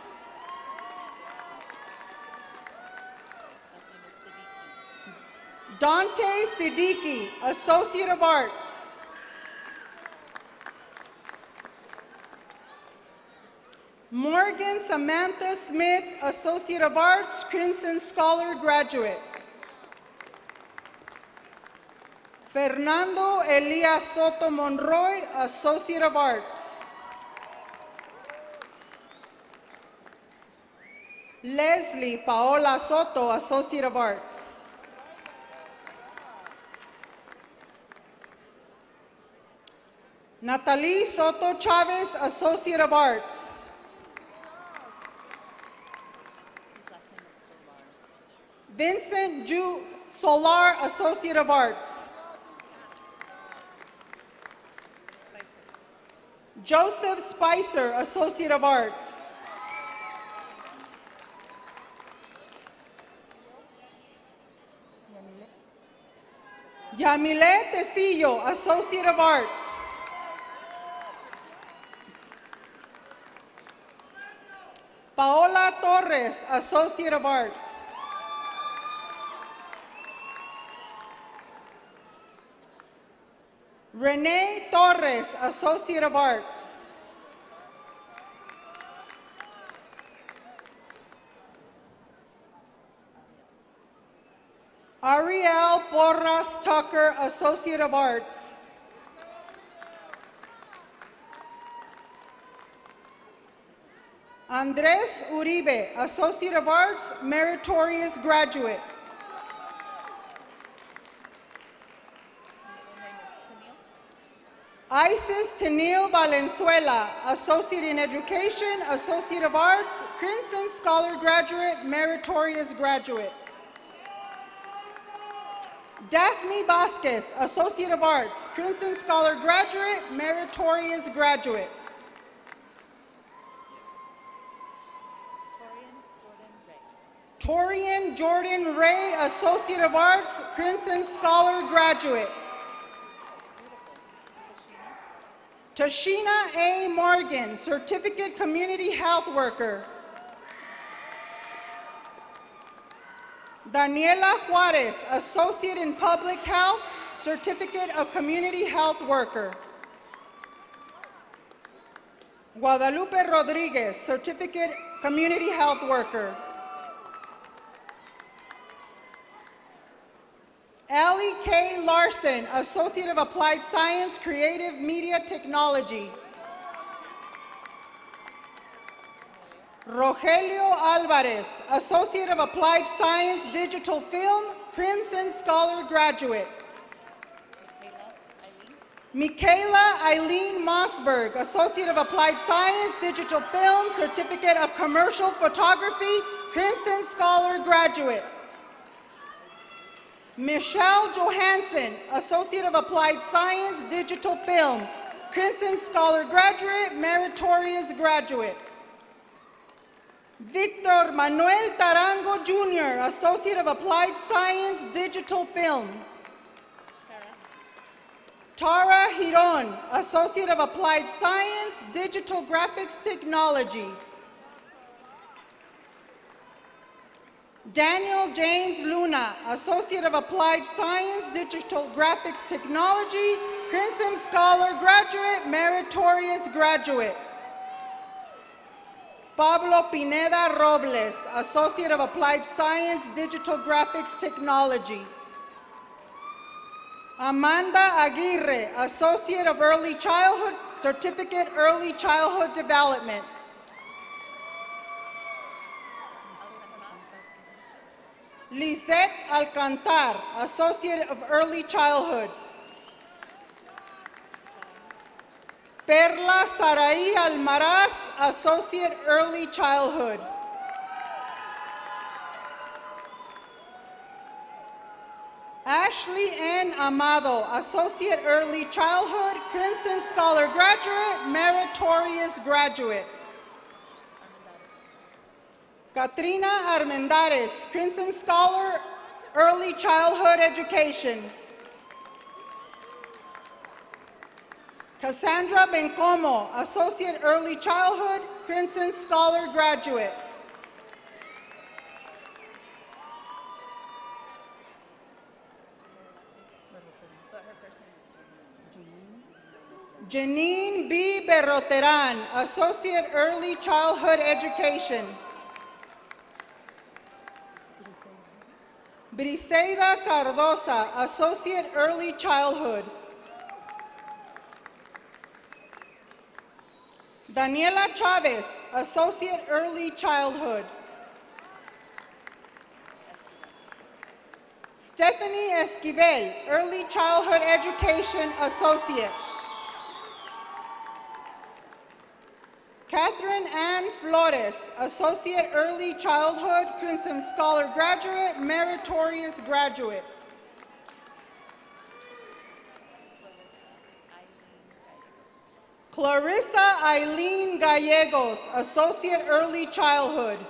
Dante Siddiqui, Associate of Arts. Morgan Samantha Smith, Associate of Arts, Crimson Scholar Graduate. Fernando Elias Soto Monroy, Associate of Arts. Leslie Paola Soto, Associate of Arts. Natalie Soto Chavez, Associate of Arts. Vincent Ju Solar, Associate of Arts. Joseph Spicer, Associate of Arts. Yamile Tecillo, Associate of Arts. Paola Torres, Associate of Arts. Renee Torres, Associate of Arts. Ariel Porras Tucker, Associate of Arts. Andres Uribe, Associate of Arts, Meritorious Graduate. Isis Tenil Valenzuela, Associate in Education, Associate of Arts, Crimson Scholar Graduate, Meritorious Graduate. Daphne Vasquez, Associate of Arts, Crimson Scholar Graduate, Meritorious Graduate. Torian Jordan Ray, Associate of Arts, Crimson Scholar Graduate. Tashina A. Morgan, Certificate Community Health Worker. Daniela Juarez, Associate in Public Health, Certificate of Community Health Worker. Guadalupe Rodriguez, Certificate Community Health Worker. Ellie K. Larson, Associate of Applied Science, Creative Media Technology. Rogelio Alvarez, Associate of Applied Science, Digital Film, Crimson Scholar Graduate. Michaela Eileen Mossberg, Associate of Applied Science, Digital Film, Certificate of Commercial Photography, Crimson Scholar Graduate. Michelle Johansson, Associate of Applied Science, Digital Film, Crimson Scholar Graduate, Meritorious Graduate. Victor Manuel Tarango Jr., Associate of Applied Science, Digital Film. Tara Giron, Associate of Applied Science, Digital Graphics Technology. Daniel James Luna, Associate of Applied Science, Digital Graphics Technology, Crimson Scholar Graduate, Meritorious Graduate. Pablo Pineda Robles, Associate of Applied Science, Digital Graphics Technology. Amanda Aguirre, Associate of Early Childhood, Certificate Early Childhood Development. Lisette Alcantar, Associate of Early Childhood. Perla Saraí Almaraz, Associate Early Childhood. Ashley N. Amado, Associate Early Childhood, Crimson Scholar Graduate, Meritorious Graduate. Katrina Armendares, Crimson Scholar, Early Childhood Education. Cassandra Bencomo, Associate Early Childhood, Crimson Scholar Graduate. Janine B. Berroteran, Associate Early Childhood Education. Briseida Cardosa, Associate Early Childhood. Daniela Chavez, Associate Early Childhood. Stephanie Esquivel, Early Childhood Education Associate. Catherine Ann Flores, Associate Early Childhood, Crimson Scholar Graduate, Meritorious Graduate. Clarissa Eileen Gallegos, Associate Early Childhood.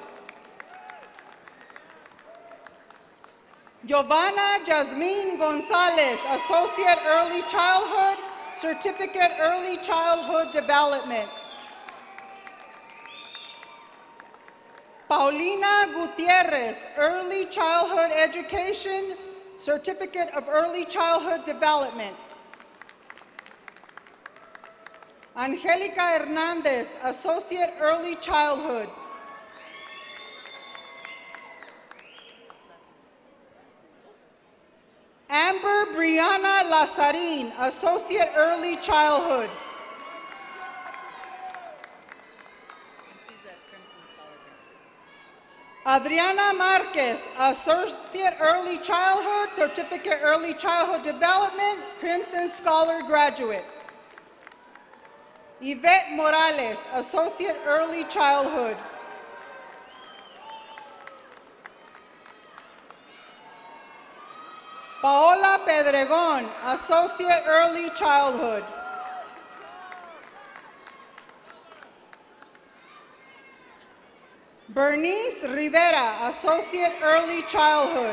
Giovanna Jasmine Gonzalez, Associate Early Childhood, Certificate Early Childhood Development. Paulina Gutierrez, Early Childhood Education, Certificate of Early Childhood Development. Angelica Hernandez, Associate Early Childhood. Amber Brianna Lazarin, Associate Early Childhood. Adriana Marquez, Associate Early Childhood, Certificate Early Childhood Development, Crimson Scholar Graduate. Yvette Morales, Associate Early Childhood. Paola Pedregon, Associate Early Childhood. Bernice Rivera, Associate Early Childhood.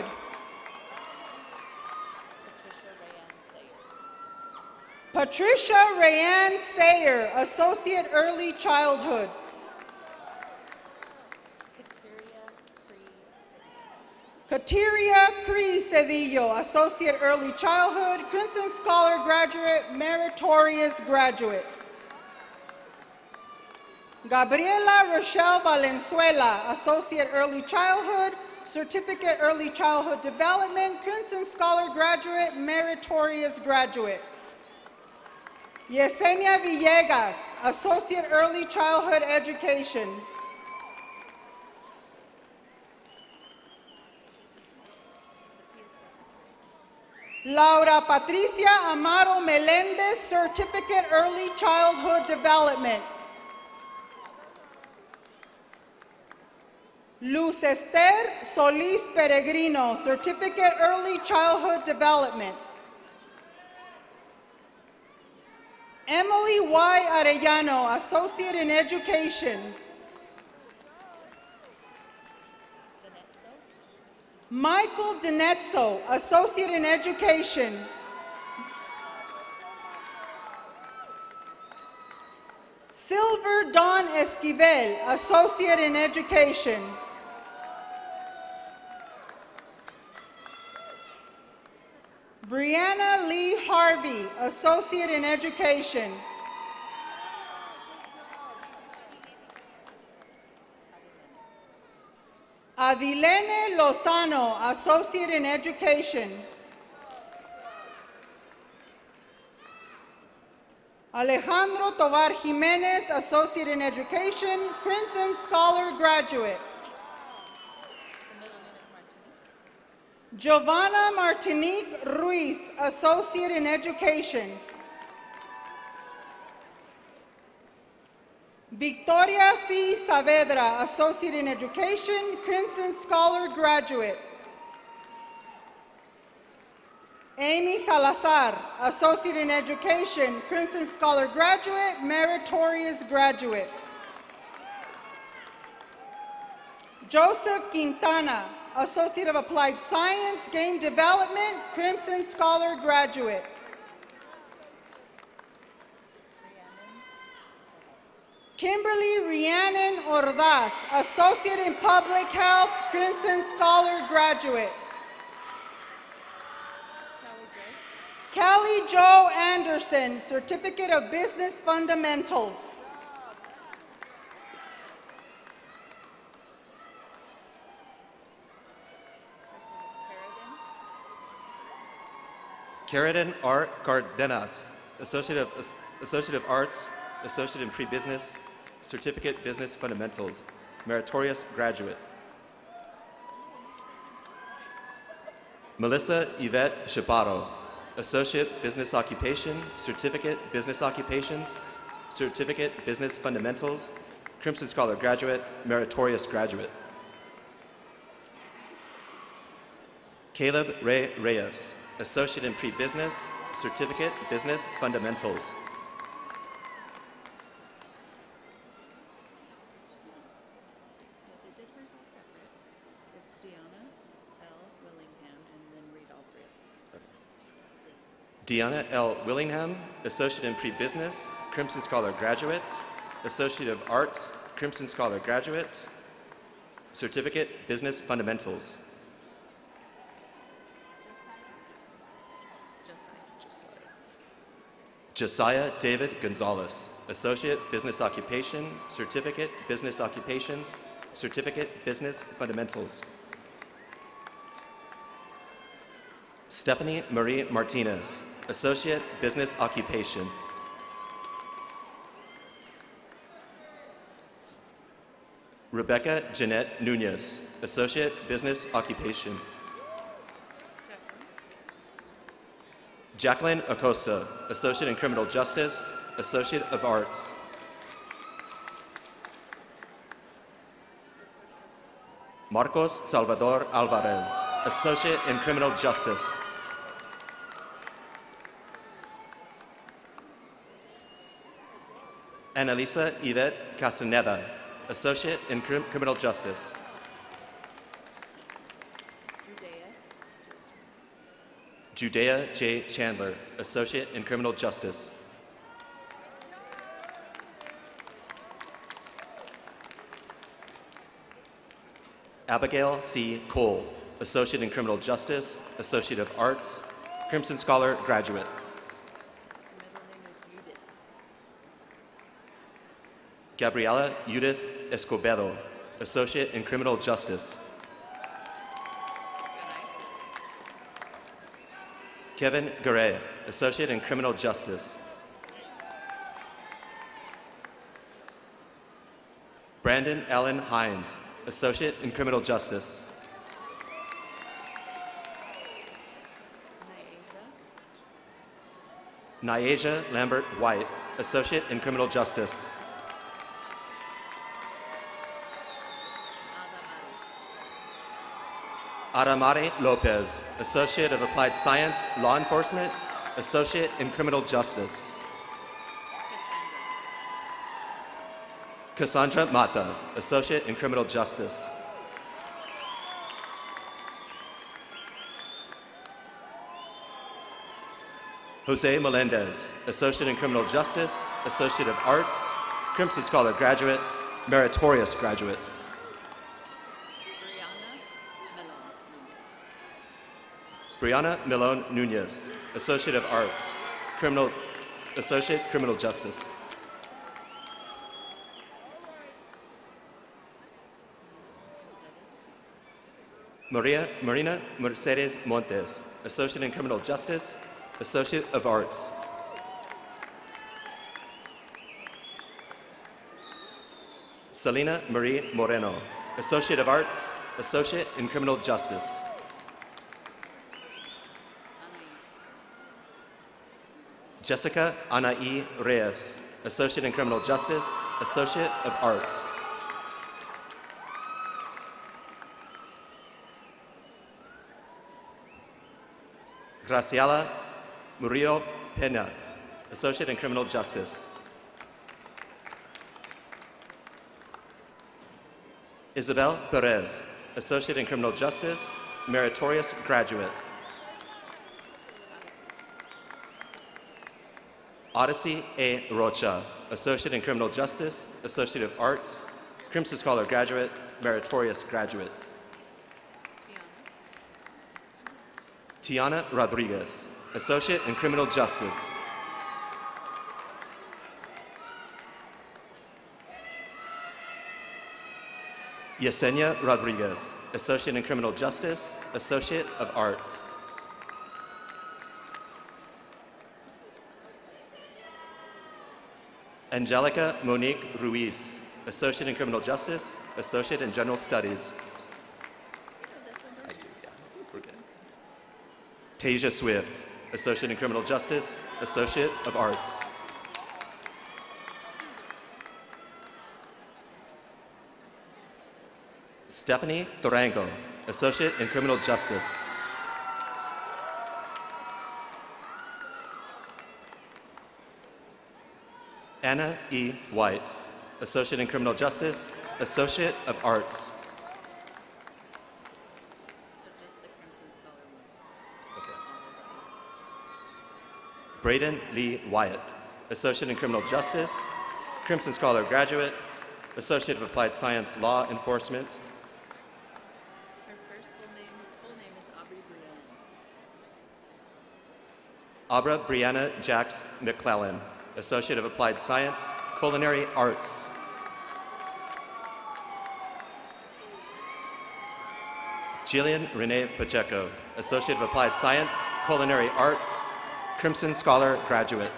Patricia Rayanne Sayer, Associate Early Childhood. Kateria Cree Cedillo, Associate Early Childhood, Princeton Scholar Graduate, Meritorious Graduate. Gabriela Rochelle Valenzuela, Associate Early Childhood, Certificate Early Childhood Development, Princeton Scholar Graduate, Meritorious Graduate. Yesenia Villegas, Associate Early Childhood Education. Laura Patricia Amaro Melendez, Certificate Early Childhood Development. Luz Esther Solis Peregrino, Certificate Early Childhood Development. Emily Y. Arellano, Associate in Education. Michael Dinetzo, Associate in Education. Silver Dawn Esquivel, Associate in Education. Brianna Lee Harvey, Associate in Education. Adilene Lozano, Associate in Education. Alejandro Tovar Jimenez, Associate in Education, Princeton Scholar Graduate. Giovanna Martinique Ruiz, Associate in Education. Victoria C. Saavedra, Associate in Education, Princeton Scholar Graduate. Amy Salazar, Associate in Education, Princeton Scholar Graduate, Meritorious Graduate. Joseph Quintana, Associate of Applied Science, Game Development, Princeton Scholar Graduate. Kimberly Rhiannon Ordaz, Associate in Public Health, Princeton Scholar Graduate. Callie Jo Anderson, Certificate of Business Fundamentals. Carradine R. Cardenas, Associate of Arts, Associate in Pre-Business, Certificate Business Fundamentals, Meritorious Graduate. Melissa Yvette Chaparro, Associate Business Occupation, Certificate Business Occupations, Certificate Business Fundamentals, Crimson Scholar Graduate, Meritorious Graduate. Caleb Ray Reyes, Associate in Pre-Business, Certificate Business Fundamentals. Deanna L. Willingham, Associate in Pre-Business, Crimson Scholar Graduate, Associate of Arts, Crimson Scholar Graduate, Certificate Business Fundamentals. Josiah David Gonzalez, Associate Business Occupation, Certificate Business Occupations, Certificate Business Fundamentals. Stephanie Marie Martinez, Associate Business Occupation. Rebecca Jeanette Nunez, Associate Business Occupation. Jacqueline Acosta, Associate in Criminal Justice, Associate of Arts. Marcos Salvador Alvarez, Associate in Criminal Justice. Annalisa Yvette Castaneda, Associate in Criminal Justice. Judea J. Chandler, Associate in Criminal Justice. Abigail C. Cole, Associate in Criminal Justice, Associate of Arts, Crimson Scholar, graduate. Her middle name is Judith. Gabriela Judith Escobedo, Associate in Criminal Justice. Kevin Garay, Associate in Criminal Justice. Brandon Allen Hines, Associate in Criminal Justice. Nyasia Lambert White, Associate in Criminal Justice. Adamari Lopez, Associate of Applied Science, Law Enforcement, Associate in Criminal Justice. Cassandra Mata, Associate in Criminal Justice. Jose Melendez, Associate in Criminal Justice, Associate of Arts, Crimson Scholar graduate, meritorious graduate. Brianna Milone Nunez, Associate of Arts, Associate Criminal Justice. Marina Mercedes Montes, Associate in Criminal Justice, Associate of Arts. Selena Marie Moreno, Associate of Arts, Associate in Criminal Justice. Jessica Anaí Reyes, Associate in Criminal Justice, Associate of Arts. Graciela Murillo Pena, Associate in Criminal Justice. Isabel Perez, Associate in Criminal Justice, meritorious graduate. Odyssey A. Rocha, Associate in Criminal Justice, Associate of Arts, Crimson Scholar graduate, meritorious graduate. Tiana Rodriguez, Associate in Criminal Justice. Yesenia Rodriguez, Associate in Criminal Justice, Associate of Arts. Angelica Monique Ruiz, Associate in Criminal Justice, Associate in General Studies. I do, yeah. We're good. Tasia Swift, Associate in Criminal Justice, Associate of Arts. Stephanie Durango, Associate in Criminal Justice. Anna E. White, Associate in Criminal Justice, Associate of Arts. Braden Lee Wyatt, Associate in Criminal Justice, Crimson Scholar graduate, Associate of Applied Science Law Enforcement. Her first full name is Aubrey Brianna. Abra Brianna Jax McClellan, Associate of Applied Science, Culinary Arts. Jillian Renee Pacheco, Associate of Applied Science, Culinary Arts, Crimson Scholar graduate.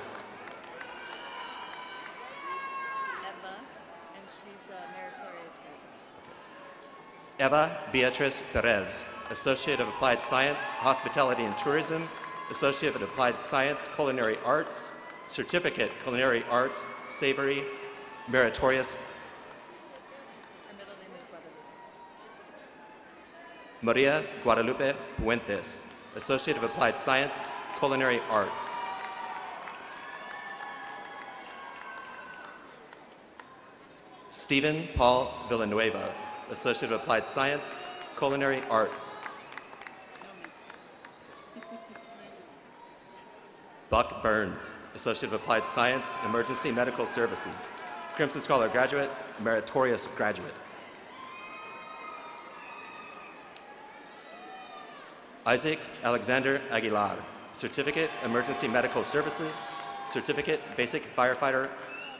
Eva, and she's a meritorious graduate. Eva Beatriz Perez, Associate of Applied Science, Hospitality and Tourism, Associate of Applied Science, Culinary Arts, Certificate, Culinary Arts, Savory, meritorious. Her middle name is Guadalupe. Maria Guadalupe Puentes, Associate of Applied Science, Culinary Arts. Stephen Paul Villanueva, Associate of Applied Science, Culinary Arts. Buck Burns, Associate of Applied Science, Emergency Medical Services, Crimson Scholar graduate, meritorious graduate. Isaac Alexander Aguilar, Certificate, Emergency Medical Services, Certificate, Basic Firefighter.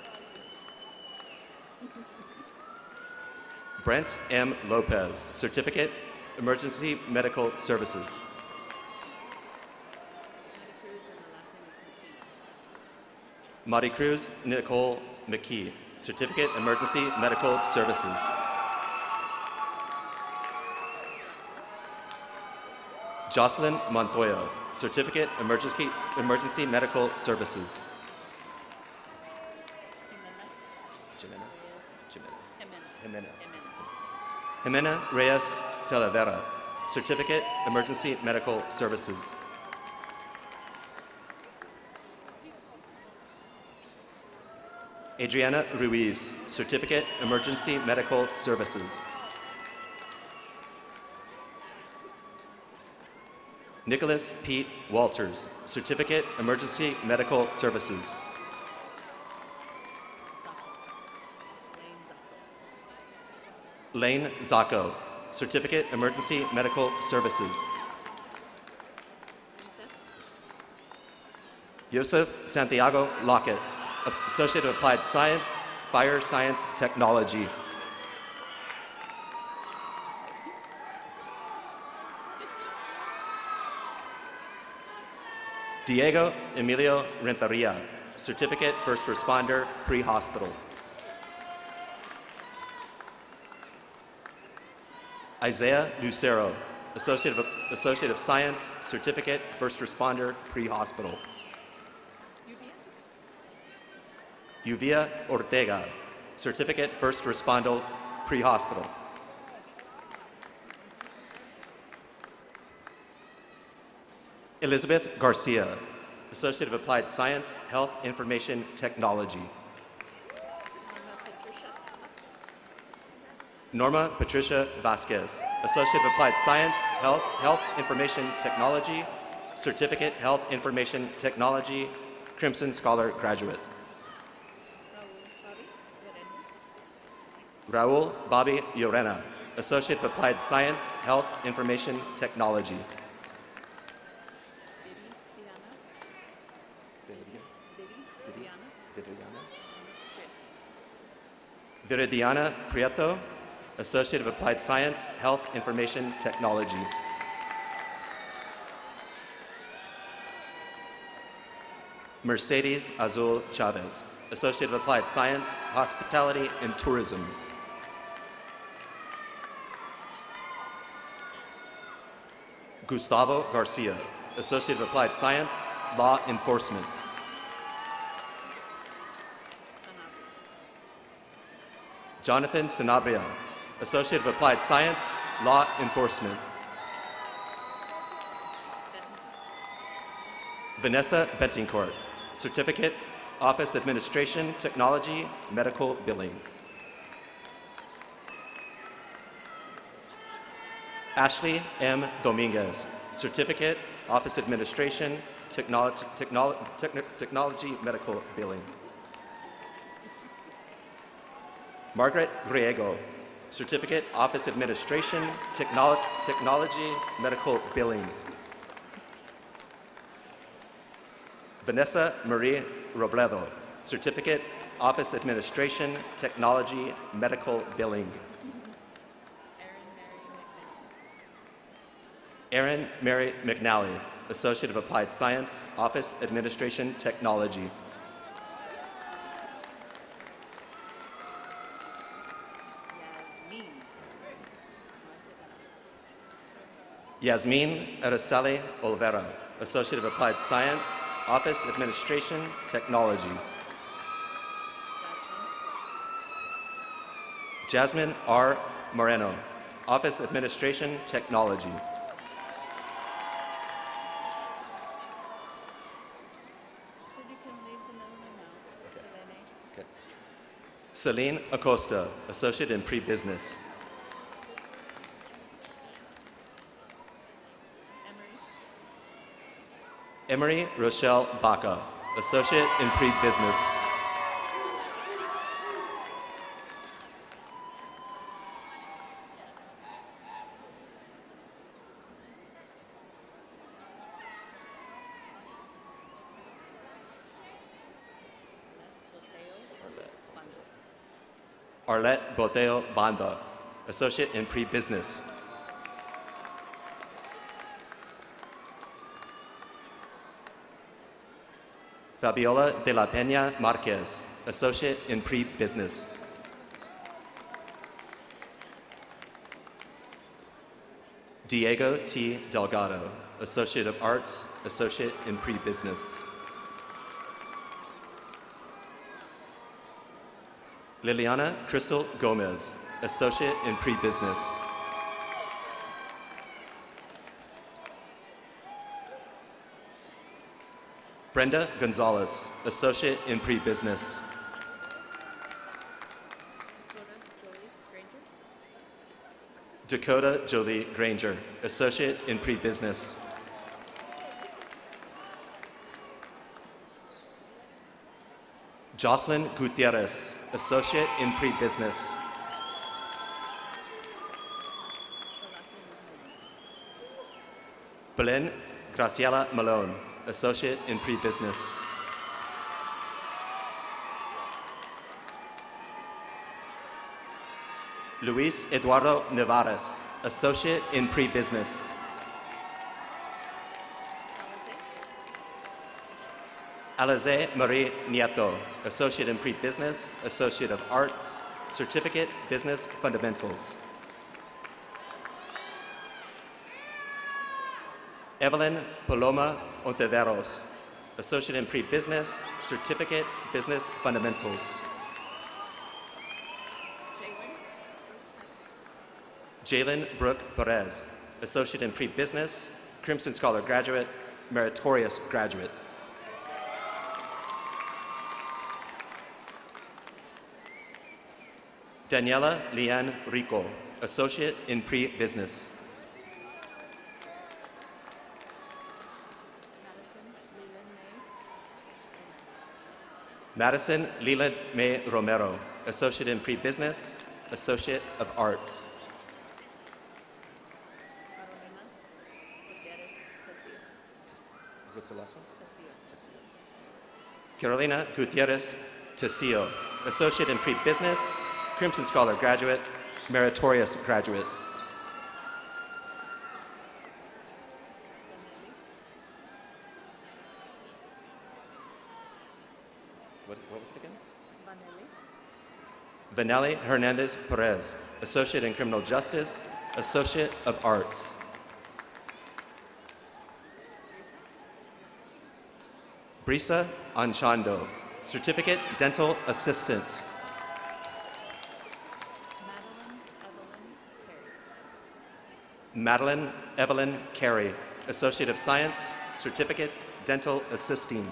Brent M. Lopez, Certificate, Emergency Medical Services. Maricruz Nicole McKee, Certificate, Emergency Medical Services. Jocelyn Montoya, Certificate, Emergency Medical Services. Jimena Reyes Talavera, Certificate, Emergency Medical Services. Adriana Ruiz, Certificate, Emergency Medical Services. Nicholas Pete Walters, Certificate, Emergency Medical Services. Lane Zacco, Certificate, Emergency Medical Services. Joseph Santiago Lockett, Associate of Applied Science, Fire Science Technology. Diego Emilio Renteria, Certificate, First Responder, Pre-Hospital. Isaiah Lucero, Associate of Science, Certificate, First Responder, Pre-Hospital. Uvia Ortega, Certificate, First Responder, Pre-Hospital. Elizabeth Garcia, Associate of Applied Science, Health Information Technology. Norma Patricia Vasquez, Associate of Applied Science, Health Information Technology, Certificate, Health Information Technology, Crimson Scholar Graduate. Raul Bobby Llorena, Associate of Applied Science, Health Information Technology. Viridiana Prieto, Associate of Applied Science, Health Information Technology. Mercedes Azul Chavez, Associate of Applied Science, Hospitality and Tourism. Gustavo Garcia, Associate of Applied Science, Law Enforcement. Jonathan Sanabria, Associate of Applied Science, Law Enforcement. Vanessa Bettingcourt, Certificate, Office Administration, Technology, Medical Billing. Ashley M. Dominguez, Certificate, Office Administration, Technology, Medical Billing. Margaret Griego, Certificate, Office Administration, Technology, Medical Billing. Vanessa Marie Robledo, Certificate, Office Administration, Technology, Medical Billing. Erin Mary McNally, Associate of Applied Science, Office Administration, Technology. Yasmin Araceli Olvera, Associate of Applied Science, Office Administration, Technology. Jasmine R. Moreno, Office Administration, Technology. Celine Acosta, Associate in Pre-Business. Emery Rochelle Baca, Associate in Pre-Business. Arlette Boteo Banda, Associate in Pre-Business. Fabiola de la Peña Marquez, Associate in Pre-Business. Diego T. Delgado, Associate of Arts, Associate in Pre-Business. Liliana Crystal Gomez, Associate in Pre-Business. Brenda Gonzalez, Associate in Pre-Business. Dakota Jolie Granger, Associate in Pre-Business. Jocelyn Gutierrez, Associate in Pre-Business. Belen Graciela Malone, Associate in Pre-Business. Luis Eduardo Nevares, Associate in Pre-Business. Alize Marie Nieto, Associate in Pre-Business, Associate of Arts, Certificate, Business Fundamentals. Evelyn Paloma Ontiveros, Associate in Pre-Business, Certificate, Business Fundamentals. Jalen Brooke Perez, Associate in Pre-Business, Crimson Scholar Graduate, Meritorious Graduate. Daniela Liane Rico, Associate in Pre-Business. Madison Leland May Romero, Associate in Pre-Business, Associate of Arts. What's the last one? Carolina Gutierrez Tessio, Associate in Pre-Business, Crimson Scholar Graduate, Meritorious Graduate. What was it again? Vanelli Hernandez Perez, Associate in Criminal Justice, Associate of Arts. Brisa Anchando, Certificate Dental Assistant. Madeline Evelyn Carey, Associate of Science, Certificate Dental Assisting.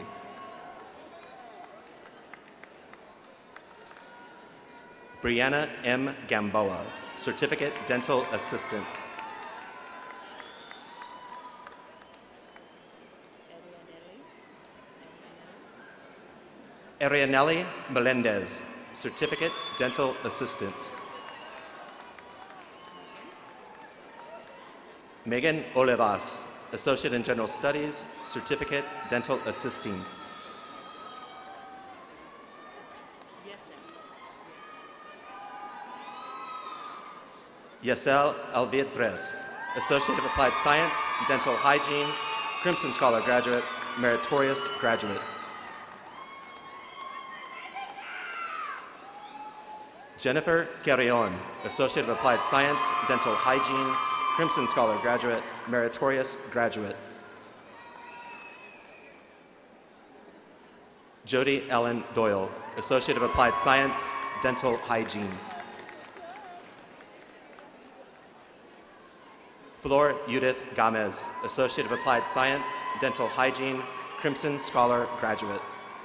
Brianna M. Gamboa, Certificate Dental Assistant. Arianelli Melendez, Certificate Dental Assistant. Megan Olivas, Associate in General Studies, Certificate Dental Assisting. Yesel Alvidres, Associate of Applied Science, Dental Hygiene, Crimson Scholar Graduate, Meritorious Graduate. Jennifer Carrion, Associate of Applied Science, Dental Hygiene, Crimson Scholar Graduate, Meritorious Graduate. Jody Ellen Doyle, Associate of Applied Science, Dental Hygiene. Flor Judith Gamez, Associate of Applied Science, Dental Hygiene, Crimson Scholar Graduate.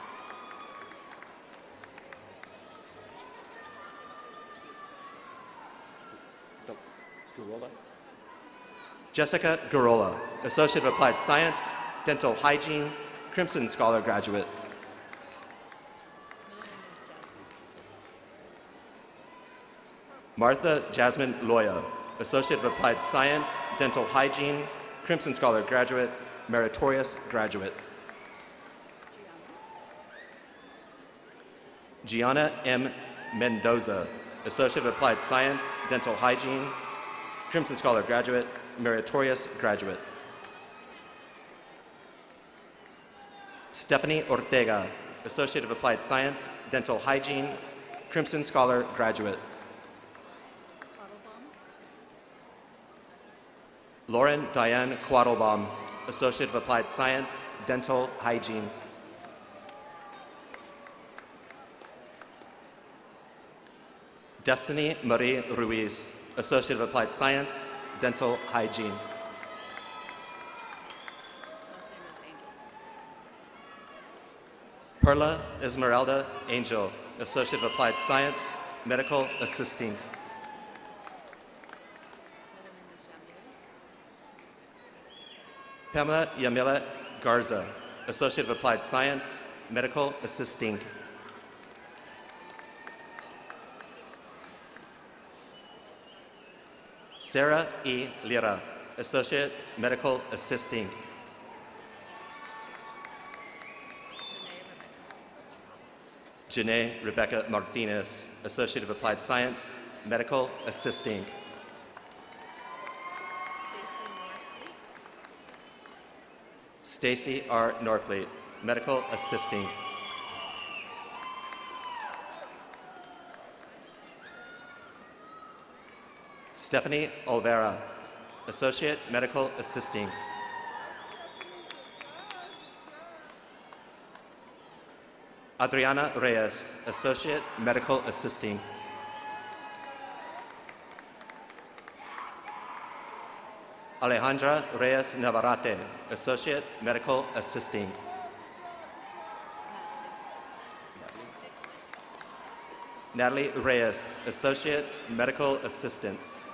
Jessica Garola, Associate of Applied Science, Dental Hygiene, Crimson Scholar Graduate. Martha Jasmine Loya, Associate of Applied Science, Dental Hygiene, Crimson Scholar Graduate, Meritorious Graduate. Gianna M. Mendoza, Associate of Applied Science, Dental Hygiene, Crimson Scholar graduate, meritorious graduate. Stephanie Ortega, Associate of Applied Science, Dental Hygiene, Crimson Scholar graduate. Lauren Diane Quattlebaum, Associate of Applied Science, Dental Hygiene. Destiny Marie Ruiz, Associate of Applied Science, Dental Hygiene. Perla Esmeralda Angel, Associate of Applied Science, Medical Assisting. Pamela Yamila Garza, Associate of Applied Science, Medical Assisting. Sarah E. Lira, Associate Medical Assisting. Janae Rebecca Martinez, Associate of Applied Science, Medical Assisting. Stacy R. Norfleet, Medical Assisting. Stephanie Olvera, Associate Medical Assisting. Adriana Reyes, Associate Medical Assisting. Alejandra Reyes Navarrete, Associate Medical Assisting. Natalie Reyes, Associate Medical Assistants.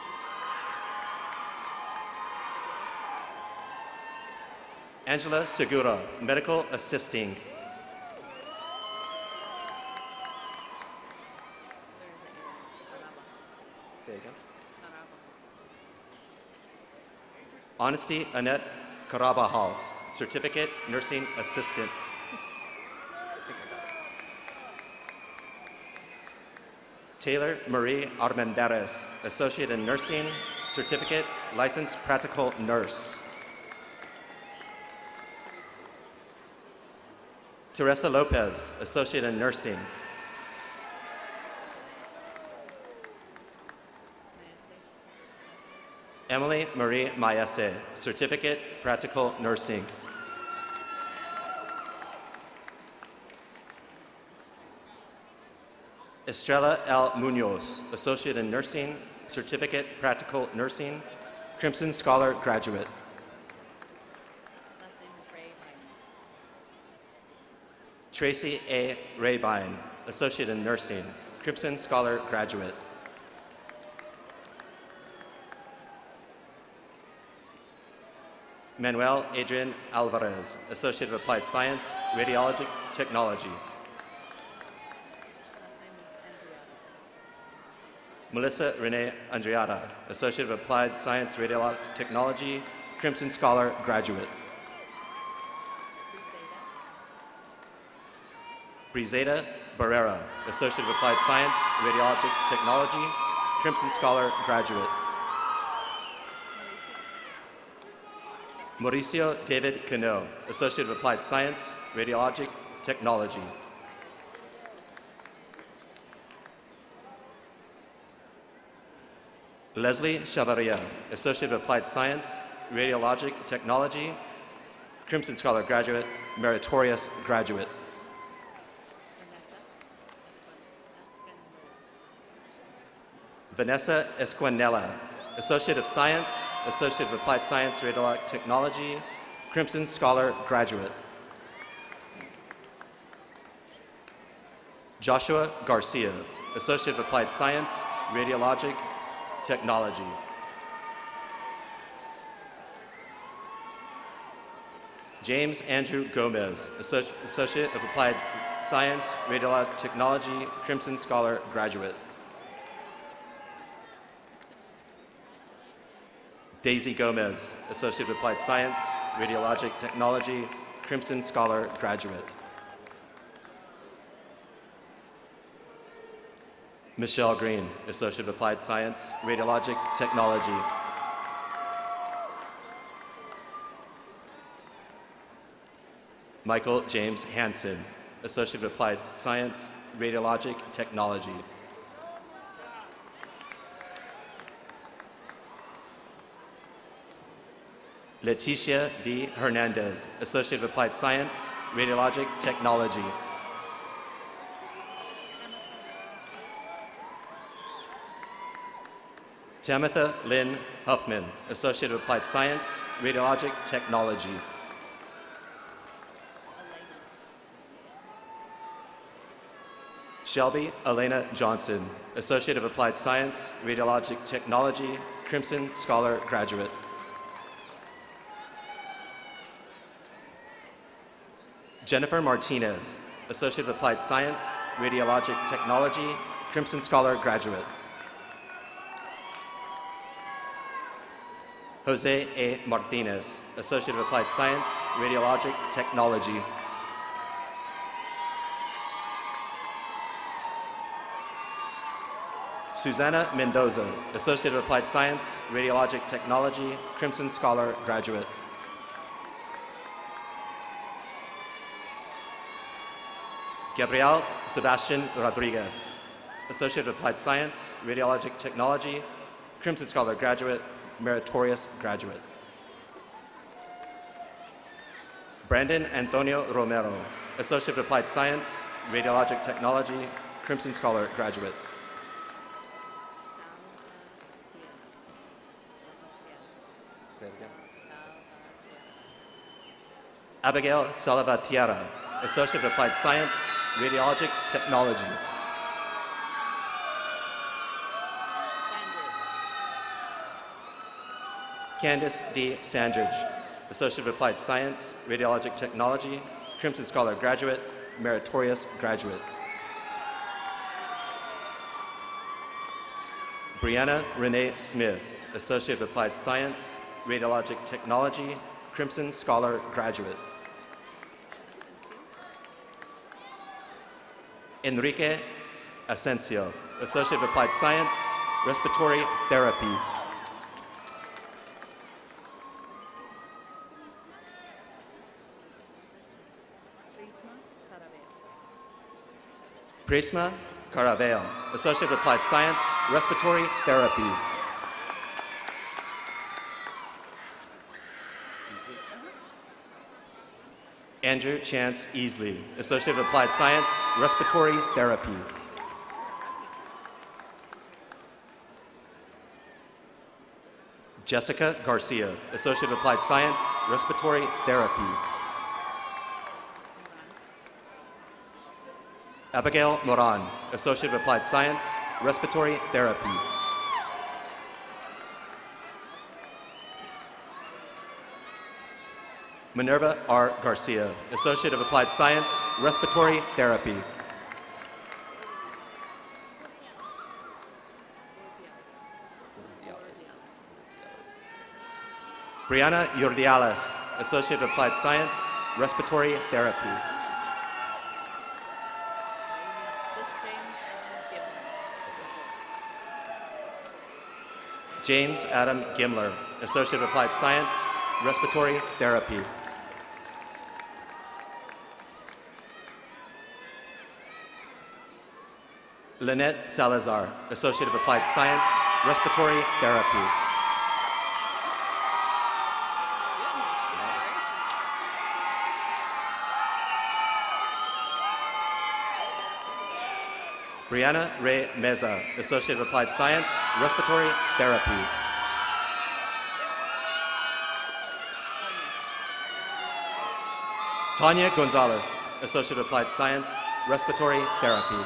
Angela Segura, Medical Assisting. Say again. Honesty Annette Carabajal, Certificate Nursing Assistant. Taylor Marie Armendariz, Associate in Nursing, Certificate, Licensed Practical Nurse. Teresa Lopez, Associate in Nursing. Emily Marie Maese, Certificate, Practical Nursing. Estrella L. Munoz, Associate in Nursing, Certificate, Practical Nursing, Crimson Scholar Graduate. Last name is Raybine. Tracy A. Raybine, Associate in Nursing, Crimson Scholar Graduate. Manuel Adrian Alvarez, Associate of Applied Science, Radiologic Technology. Last name is Andriata. Melissa Renee Andriata, Associate of Applied Science, Radiologic Technology, Crimson Scholar Graduate. Brizeda Barrera, Associate of Applied Science, Radiologic Technology, Crimson Scholar Graduate. Mauricio David Cano, Associate of Applied Science, Radiologic Technology. Leslie Chavaria, Associate of Applied Science, Radiologic Technology, Crimson Scholar Graduate, Meritorious Graduate. Vanessa Esquinella, Associate of Science, Associate of Applied Science, Radiologic Technology, Crimson Scholar Graduate. Joshua Garcia, Associate of Applied Science, Radiologic Technology. James Andrew Gomez, Associate of Applied Science, Radiologic Technology, Crimson Scholar Graduate. Daisy Gomez, Associate of Applied Science, Radiologic Technology, Crimson Scholar Graduate. Michelle Green, Associate of Applied Science, Radiologic Technology. Michael James Hansen, Associate of Applied Science, Radiologic Technology. Leticia V. Hernandez, Associate of Applied Science, Radiologic Technology. Tamitha Lynn Huffman, Associate of Applied Science, Radiologic Technology. Shelby Elena Johnson, Associate of Applied Science, Radiologic Technology, Crimson Scholar graduate. Jennifer Martinez, Associate of Applied Science, Radiologic Technology, Crimson Scholar graduate. Jose A. Martinez, Associate of Applied Science, Radiologic Technology. Susana Mendoza, Associate of Applied Science, Radiologic Technology, Crimson Scholar graduate. Gabriel Sebastian Rodriguez, Associate of Applied Science, Radiologic Technology, Crimson Scholar graduate, meritorious graduate. Brandon Antonio Romero, Associate of Applied Science, Radiologic Technology, Crimson Scholar graduate. Say it again. Abigail Salvatierra, Associate of Applied Science, Radiologic Technology. Candice D. Sandridge, Associate of Applied Science, Radiologic Technology, Crimson Scholar graduate, meritorious graduate. Brianna Renee Smith, Associate of Applied Science, Radiologic Technology, Crimson Scholar graduate. Enrique Asensio, Associate of Applied Science, Respiratory Therapy. Prisma Caraveo, Associate of Applied Science, Respiratory Therapy. Andrew Chance Easley, Associate of Applied Science, Respiratory Therapy. Jessica Garcia, Associate of Applied Science, Respiratory Therapy. Abigail Moran, Associate of Applied Science, Respiratory Therapy. Minerva R. Garcia, Associate of Applied Science, Respiratory Therapy. Brianna Urdiales, Associate of Applied Science, Respiratory Therapy. James Adam Gimler, Associate of Applied Science, Respiratory Therapy. Lynette Salazar, Associate of Applied Science, Respiratory Therapy. Brianna Ray Meza, Associate of Applied Science, Respiratory Therapy. Tanya Gonzalez, Associate of Applied Science, Respiratory Therapy.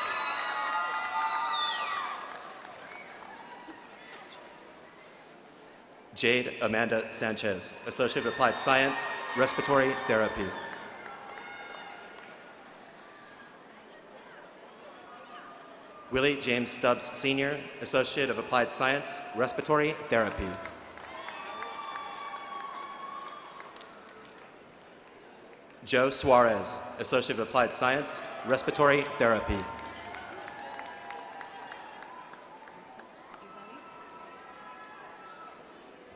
Jade Amanda Sanchez, Associate of Applied Science, Respiratory Therapy. Willie James Stubbs Sr., Associate of Applied Science, Respiratory Therapy. Joe Suarez, Associate of Applied Science, Respiratory Therapy.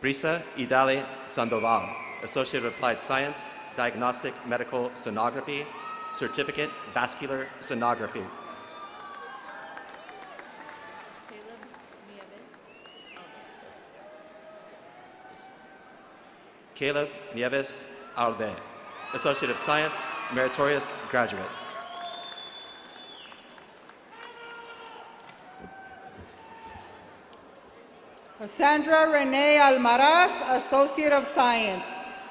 Brisa Idale Sandoval, Associate of Applied Science, Diagnostic Medical Sonography, Certificate, Vascular Sonography. Caleb Caleb Nieves Nieves. Alde, Associate of Science, Meritorious Graduate. Cassandra Renee Almaraz, Associate of Science.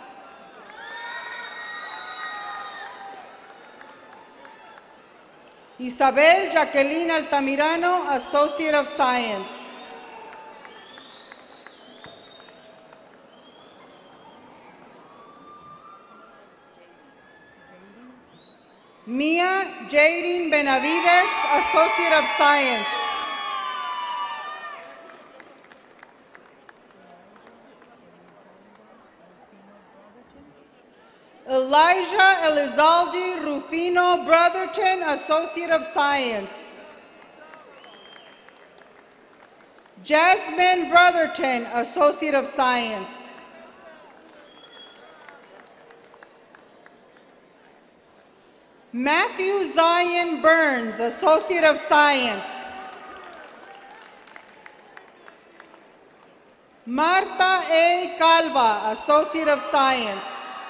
Isabel Jacqueline Altamirano, Associate of Science. Mia Jadine Benavides, Associate of Science. Elijah Elizalde Rufino Brotherton, Associate of Science. Jasmine Brotherton, Associate of Science. Matthew Zion Burns, Associate of Science. Marta A. Calva, Associate of Science.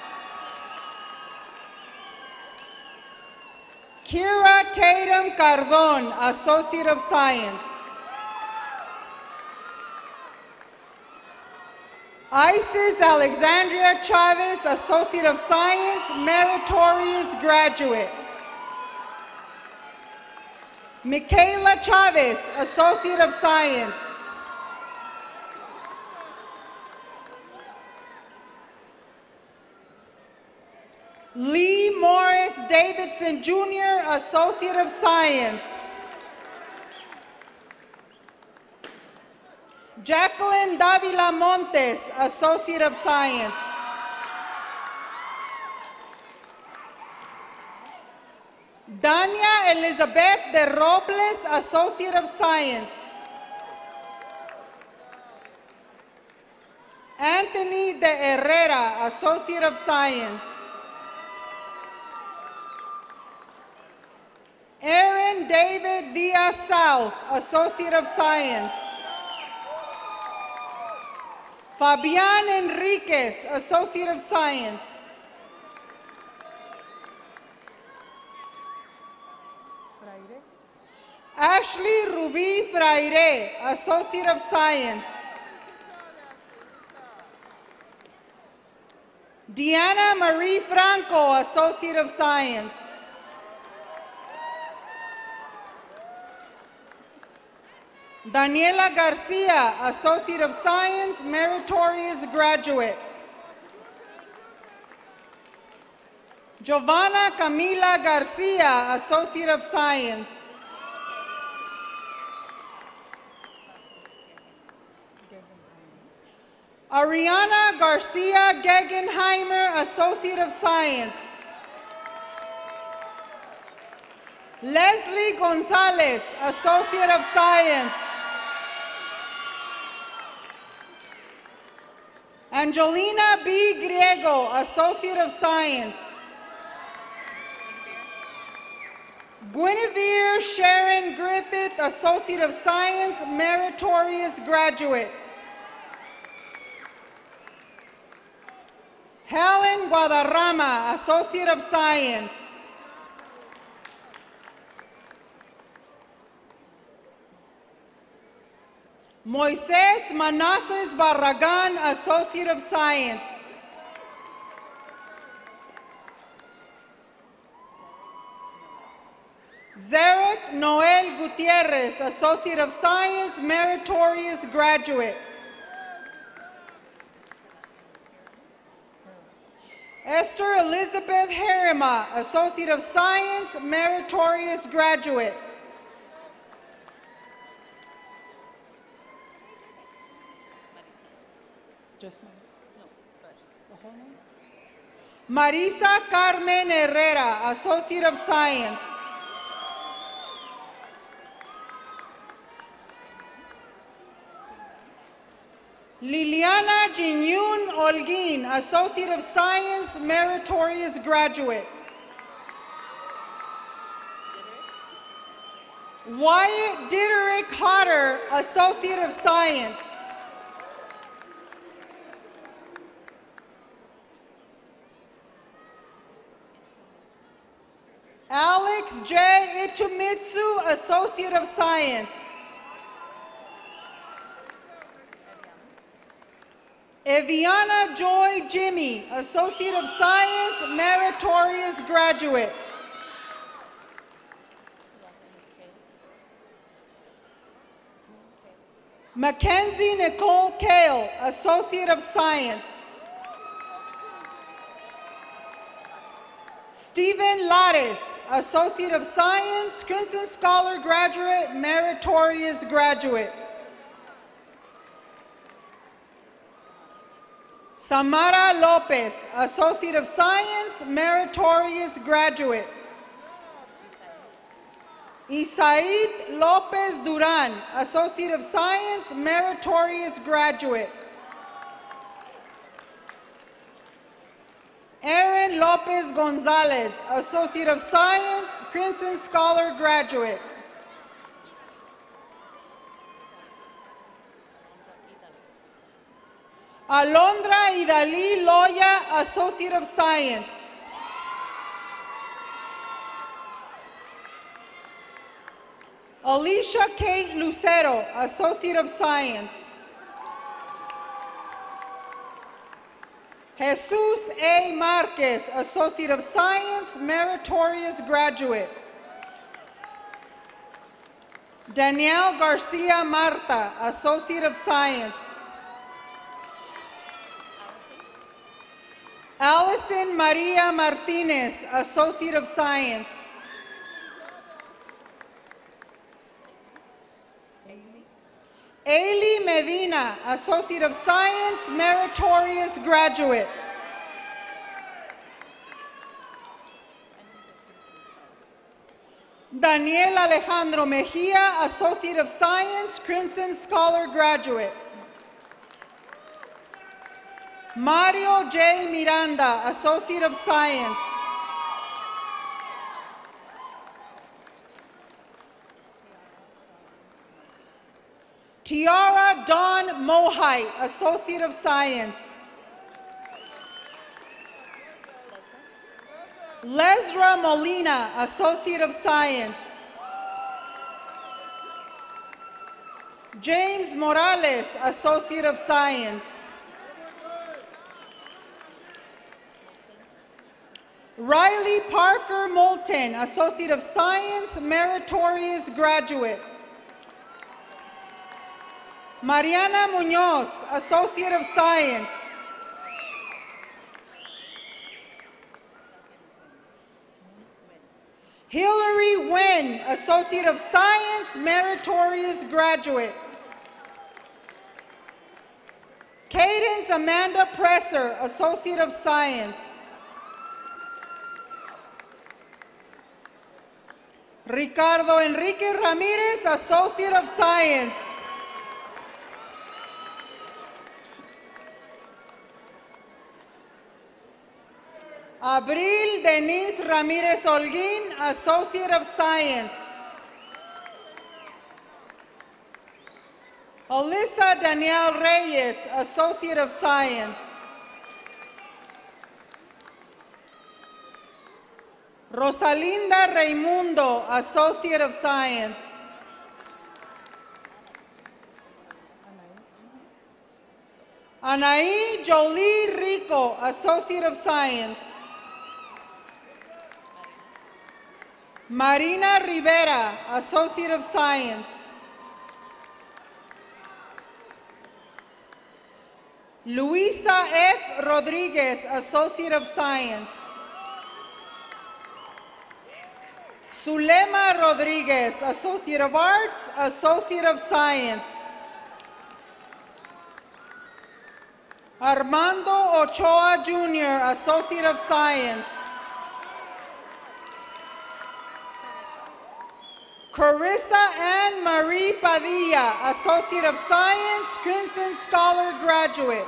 Kira Tatum Cardon, Associate of Science. Isis Alexandria Chavez, Associate of Science, Meritorious Graduate. Michaela Chavez, Associate of Science. Lee Morris Davidson Jr., Associate of Science. Jacqueline Davila Montes, Associate of Science. Dania Elizabeth de Robles, Associate of Science. Anthony de Herrera, Associate of Science. Aaron David Diaz South, Associate of Science. Fabian Enriquez, Associate of Science. Ashley Ruby Fraire, Associate of Science. Diana Marie Franco, Associate of Science. Daniela Garcia, Associate of Science, Meritorious Graduate. Giovanna Camila Garcia, Associate of Science. Ariana Garcia Gegenheimer, Associate of Science. Leslie Gonzalez, Associate of Science. Angelina B. Griego, Associate of Science. Guinevere Sharon Griffith, Associate of Science, Meritorious Graduate. Helen Guadarrama, Associate of Science. Moises Manassas Barragan, Associate of Science. Zarek Noel Gutierrez, Associate of Science, Meritorious Graduate. Esther Elizabeth Harima, Associate of Science, Meritorious Graduate. Marisa Carmen Herrera, Associate of Science. Liliana Jinyun Olguin, Associate of Science, Meritorious Graduate. Wyatt Diderick Hodder, Associate of Science. Alex J. Ichimitsu, Associate of Science. Eviana Joy Jimmy, Associate of Science, Meritorious Graduate. Mackenzie Nicole Kale, Associate of Science. Stephen Lattis, Associate of Science, Crimson Scholar Graduate, Meritorious Graduate. Samara Lopez, Associate of Science, Meritorious Graduate. Isaid Lopez Duran, Associate of Science, Meritorious Graduate. Aaron Lopez Gonzalez, Associate of Science, Crimson Scholar Graduate. Alondra Idalí Loya, Associate of Science. Alicia Kate Lucero, Associate of Science. Jesus A. Marquez, Associate of Science, Meritorious Graduate. Danielle Garcia Marta, Associate of Science. Allison Maria Martinez, Associate of Science. Ailey Medina, Associate of Science, Meritorious Graduate. Daniel Alejandro Mejia, Associate of Science, Crimson Scholar Graduate. Mario J. Miranda, Associate of Science. Tiara Dawn Mohite, Associate of Science. Lesra Molina, Associate of Science. James Morales, Associate of Science. Riley Parker Moulton, Associate of Science, Meritorious Graduate. Mariana Munoz, Associate of Science. Hillary Nguyen, Associate of Science, Meritorious Graduate. Cadence Amanda Presser, Associate of Science. Ricardo Enrique Ramirez, Associate of Science. Abril Denise Ramirez Holguín, Associate of Science. Alyssa Danielle Reyes, Associate of Science. Rosalinda Raimundo, Associate of Science. Anaí Jolie Rico, Associate of Science. Marina Rivera, Associate of Science. Luisa F. Rodriguez, Associate of Science. Zulema Rodriguez, Associate of Arts, Associate of Science. Armando Ochoa Jr., Associate of Science. Carissa Ann Marie Padilla, Associate of Science, Crimson Scholar Graduate.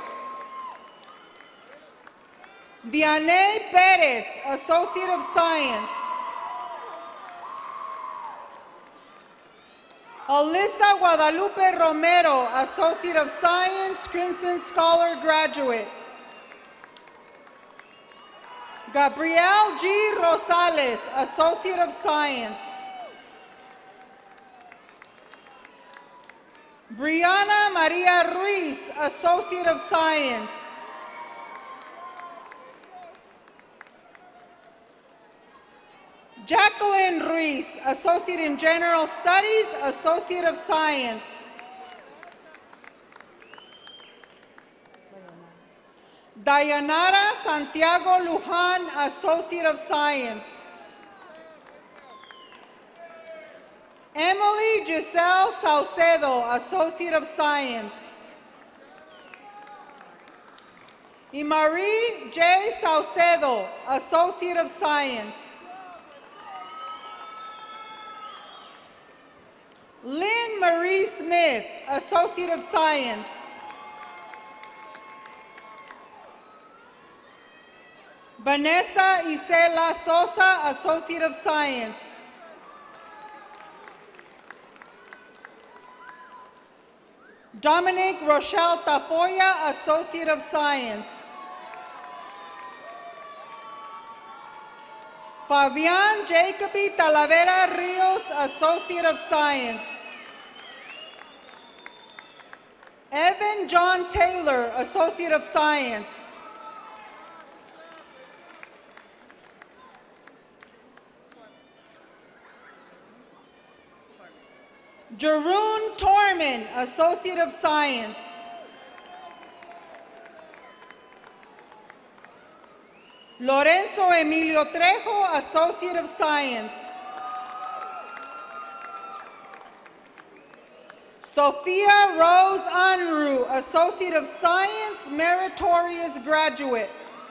Vianney Perez, Associate of Science. Alyssa Guadalupe Romero, Associate of Science, Crimson Scholar Graduate. Gabrielle G. Rosales, Associate of Science. Brianna Maria Ruiz, Associate of Science. Jacqueline Ruiz, Associate in General Studies, Associate of Science. Dayanara Santiago Lujan, Associate of Science. Emily Giselle Saucedo, Associate of Science. Marie J. Saucedo, Associate of Science. Lynn Marie Smith, Associate of Science. Vanessa Isela Sosa, Associate of Science. Dominic Rochelle Tafoya, Associate of Science. Fabian Jacoby Talavera Rios, Associate of Science. Evan John Taylor, Associate of Science. Jeroen Torman, Associate of Science. Lorenzo Emilio Trejo, Associate of Science. Sophia Rose Unruh, Associate of Science, Meritorious Graduate.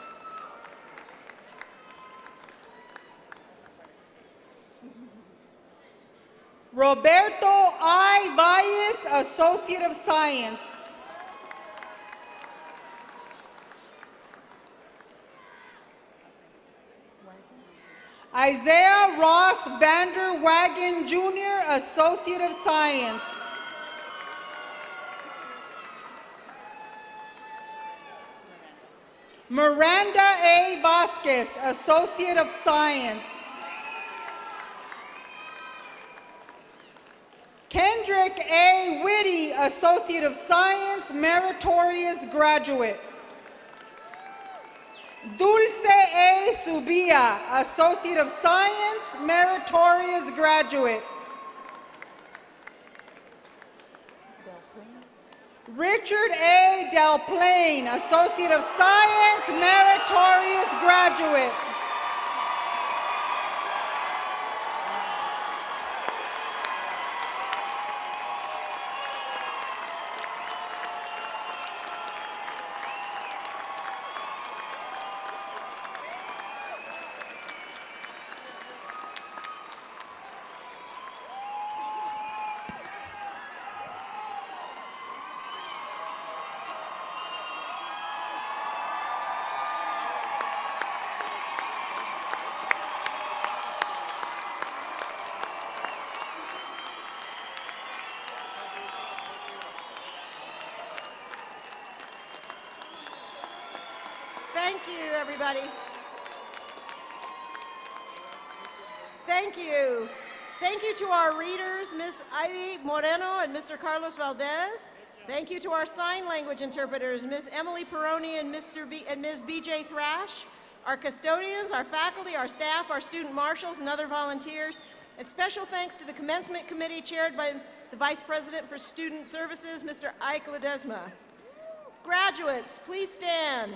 Roberto I. Valles, Associate of Science. Isaiah Ross Vander Wagen Jr., Associate of Science. Miranda A. Vasquez, Associate of Science. Kendrick A. Whitty, Associate of Science, Meritorious Graduate. Dulce A. Subia, Associate of Science, Meritorious Graduate. Richard A. Del Plane, Associate of Science, Meritorious Graduate. Thank you, everybody. Thank you. Thank you to our readers, Ms. Ivy Moreno and Mr. Carlos Valdez. Thank you to our sign language interpreters, Ms. Emily Peroni and Ms. B.J. Thrash, our custodians, our faculty, our staff, our student marshals, and other volunteers. And special thanks to the Commencement Committee chaired by the Vice President for Student Services, Mr. Ike Ledesma. Graduates, please stand.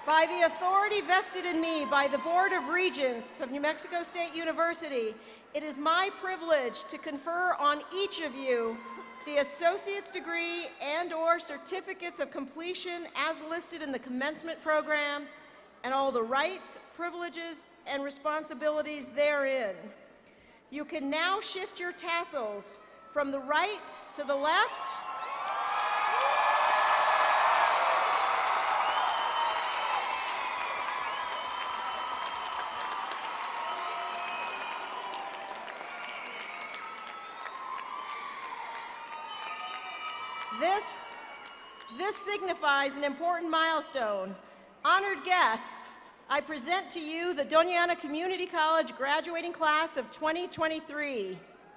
By the authority vested in me by the Board of Regents of New Mexico State University, it is my privilege to confer on each of you the associate's degree and/or certificates of completion as listed in the commencement program and all the rights, privileges, and responsibilities therein. You can now shift your tassels from the right to the left. This signifies an important milestone. Honored guests, I present to you the Doña Ana Community College graduating class of 2023.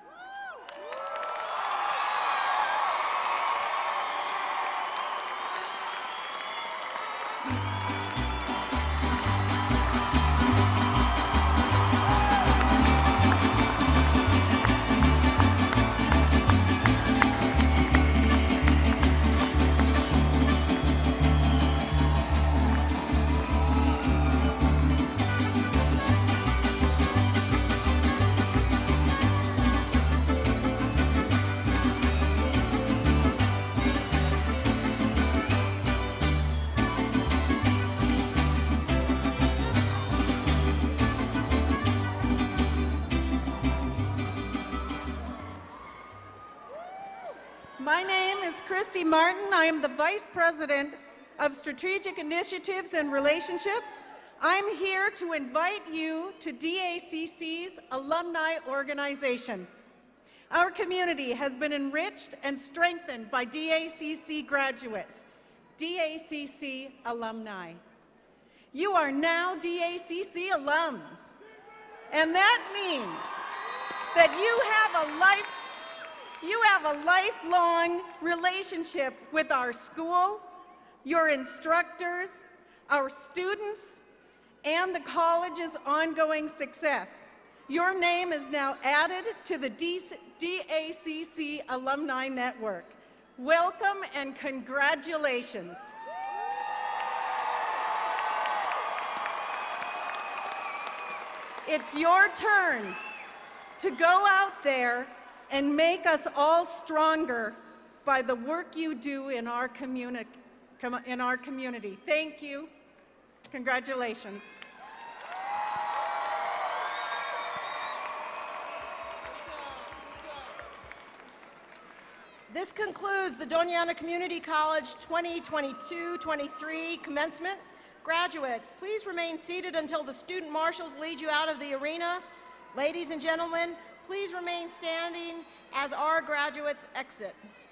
My name is Christy Martin. I am the Vice President of Strategic Initiatives and Relationships. I'm here to invite you to DACC's alumni organization. Our community has been enriched and strengthened by DACC graduates, DACC alumni. You are now DACC alums, and that means that you have a lifelong relationship with our school, your instructors, our students, and the college's ongoing success. Your name is now added to the DACC Alumni Network. Welcome and congratulations. It's your turn to go out there and make us all stronger by the work you do in our community. Thank you. Congratulations. This concludes the Doña Ana Community College 2022-23 commencement. Graduates, please remain seated until the student marshals lead you out of the arena. Ladies and gentlemen, please remain standing as our graduates exit.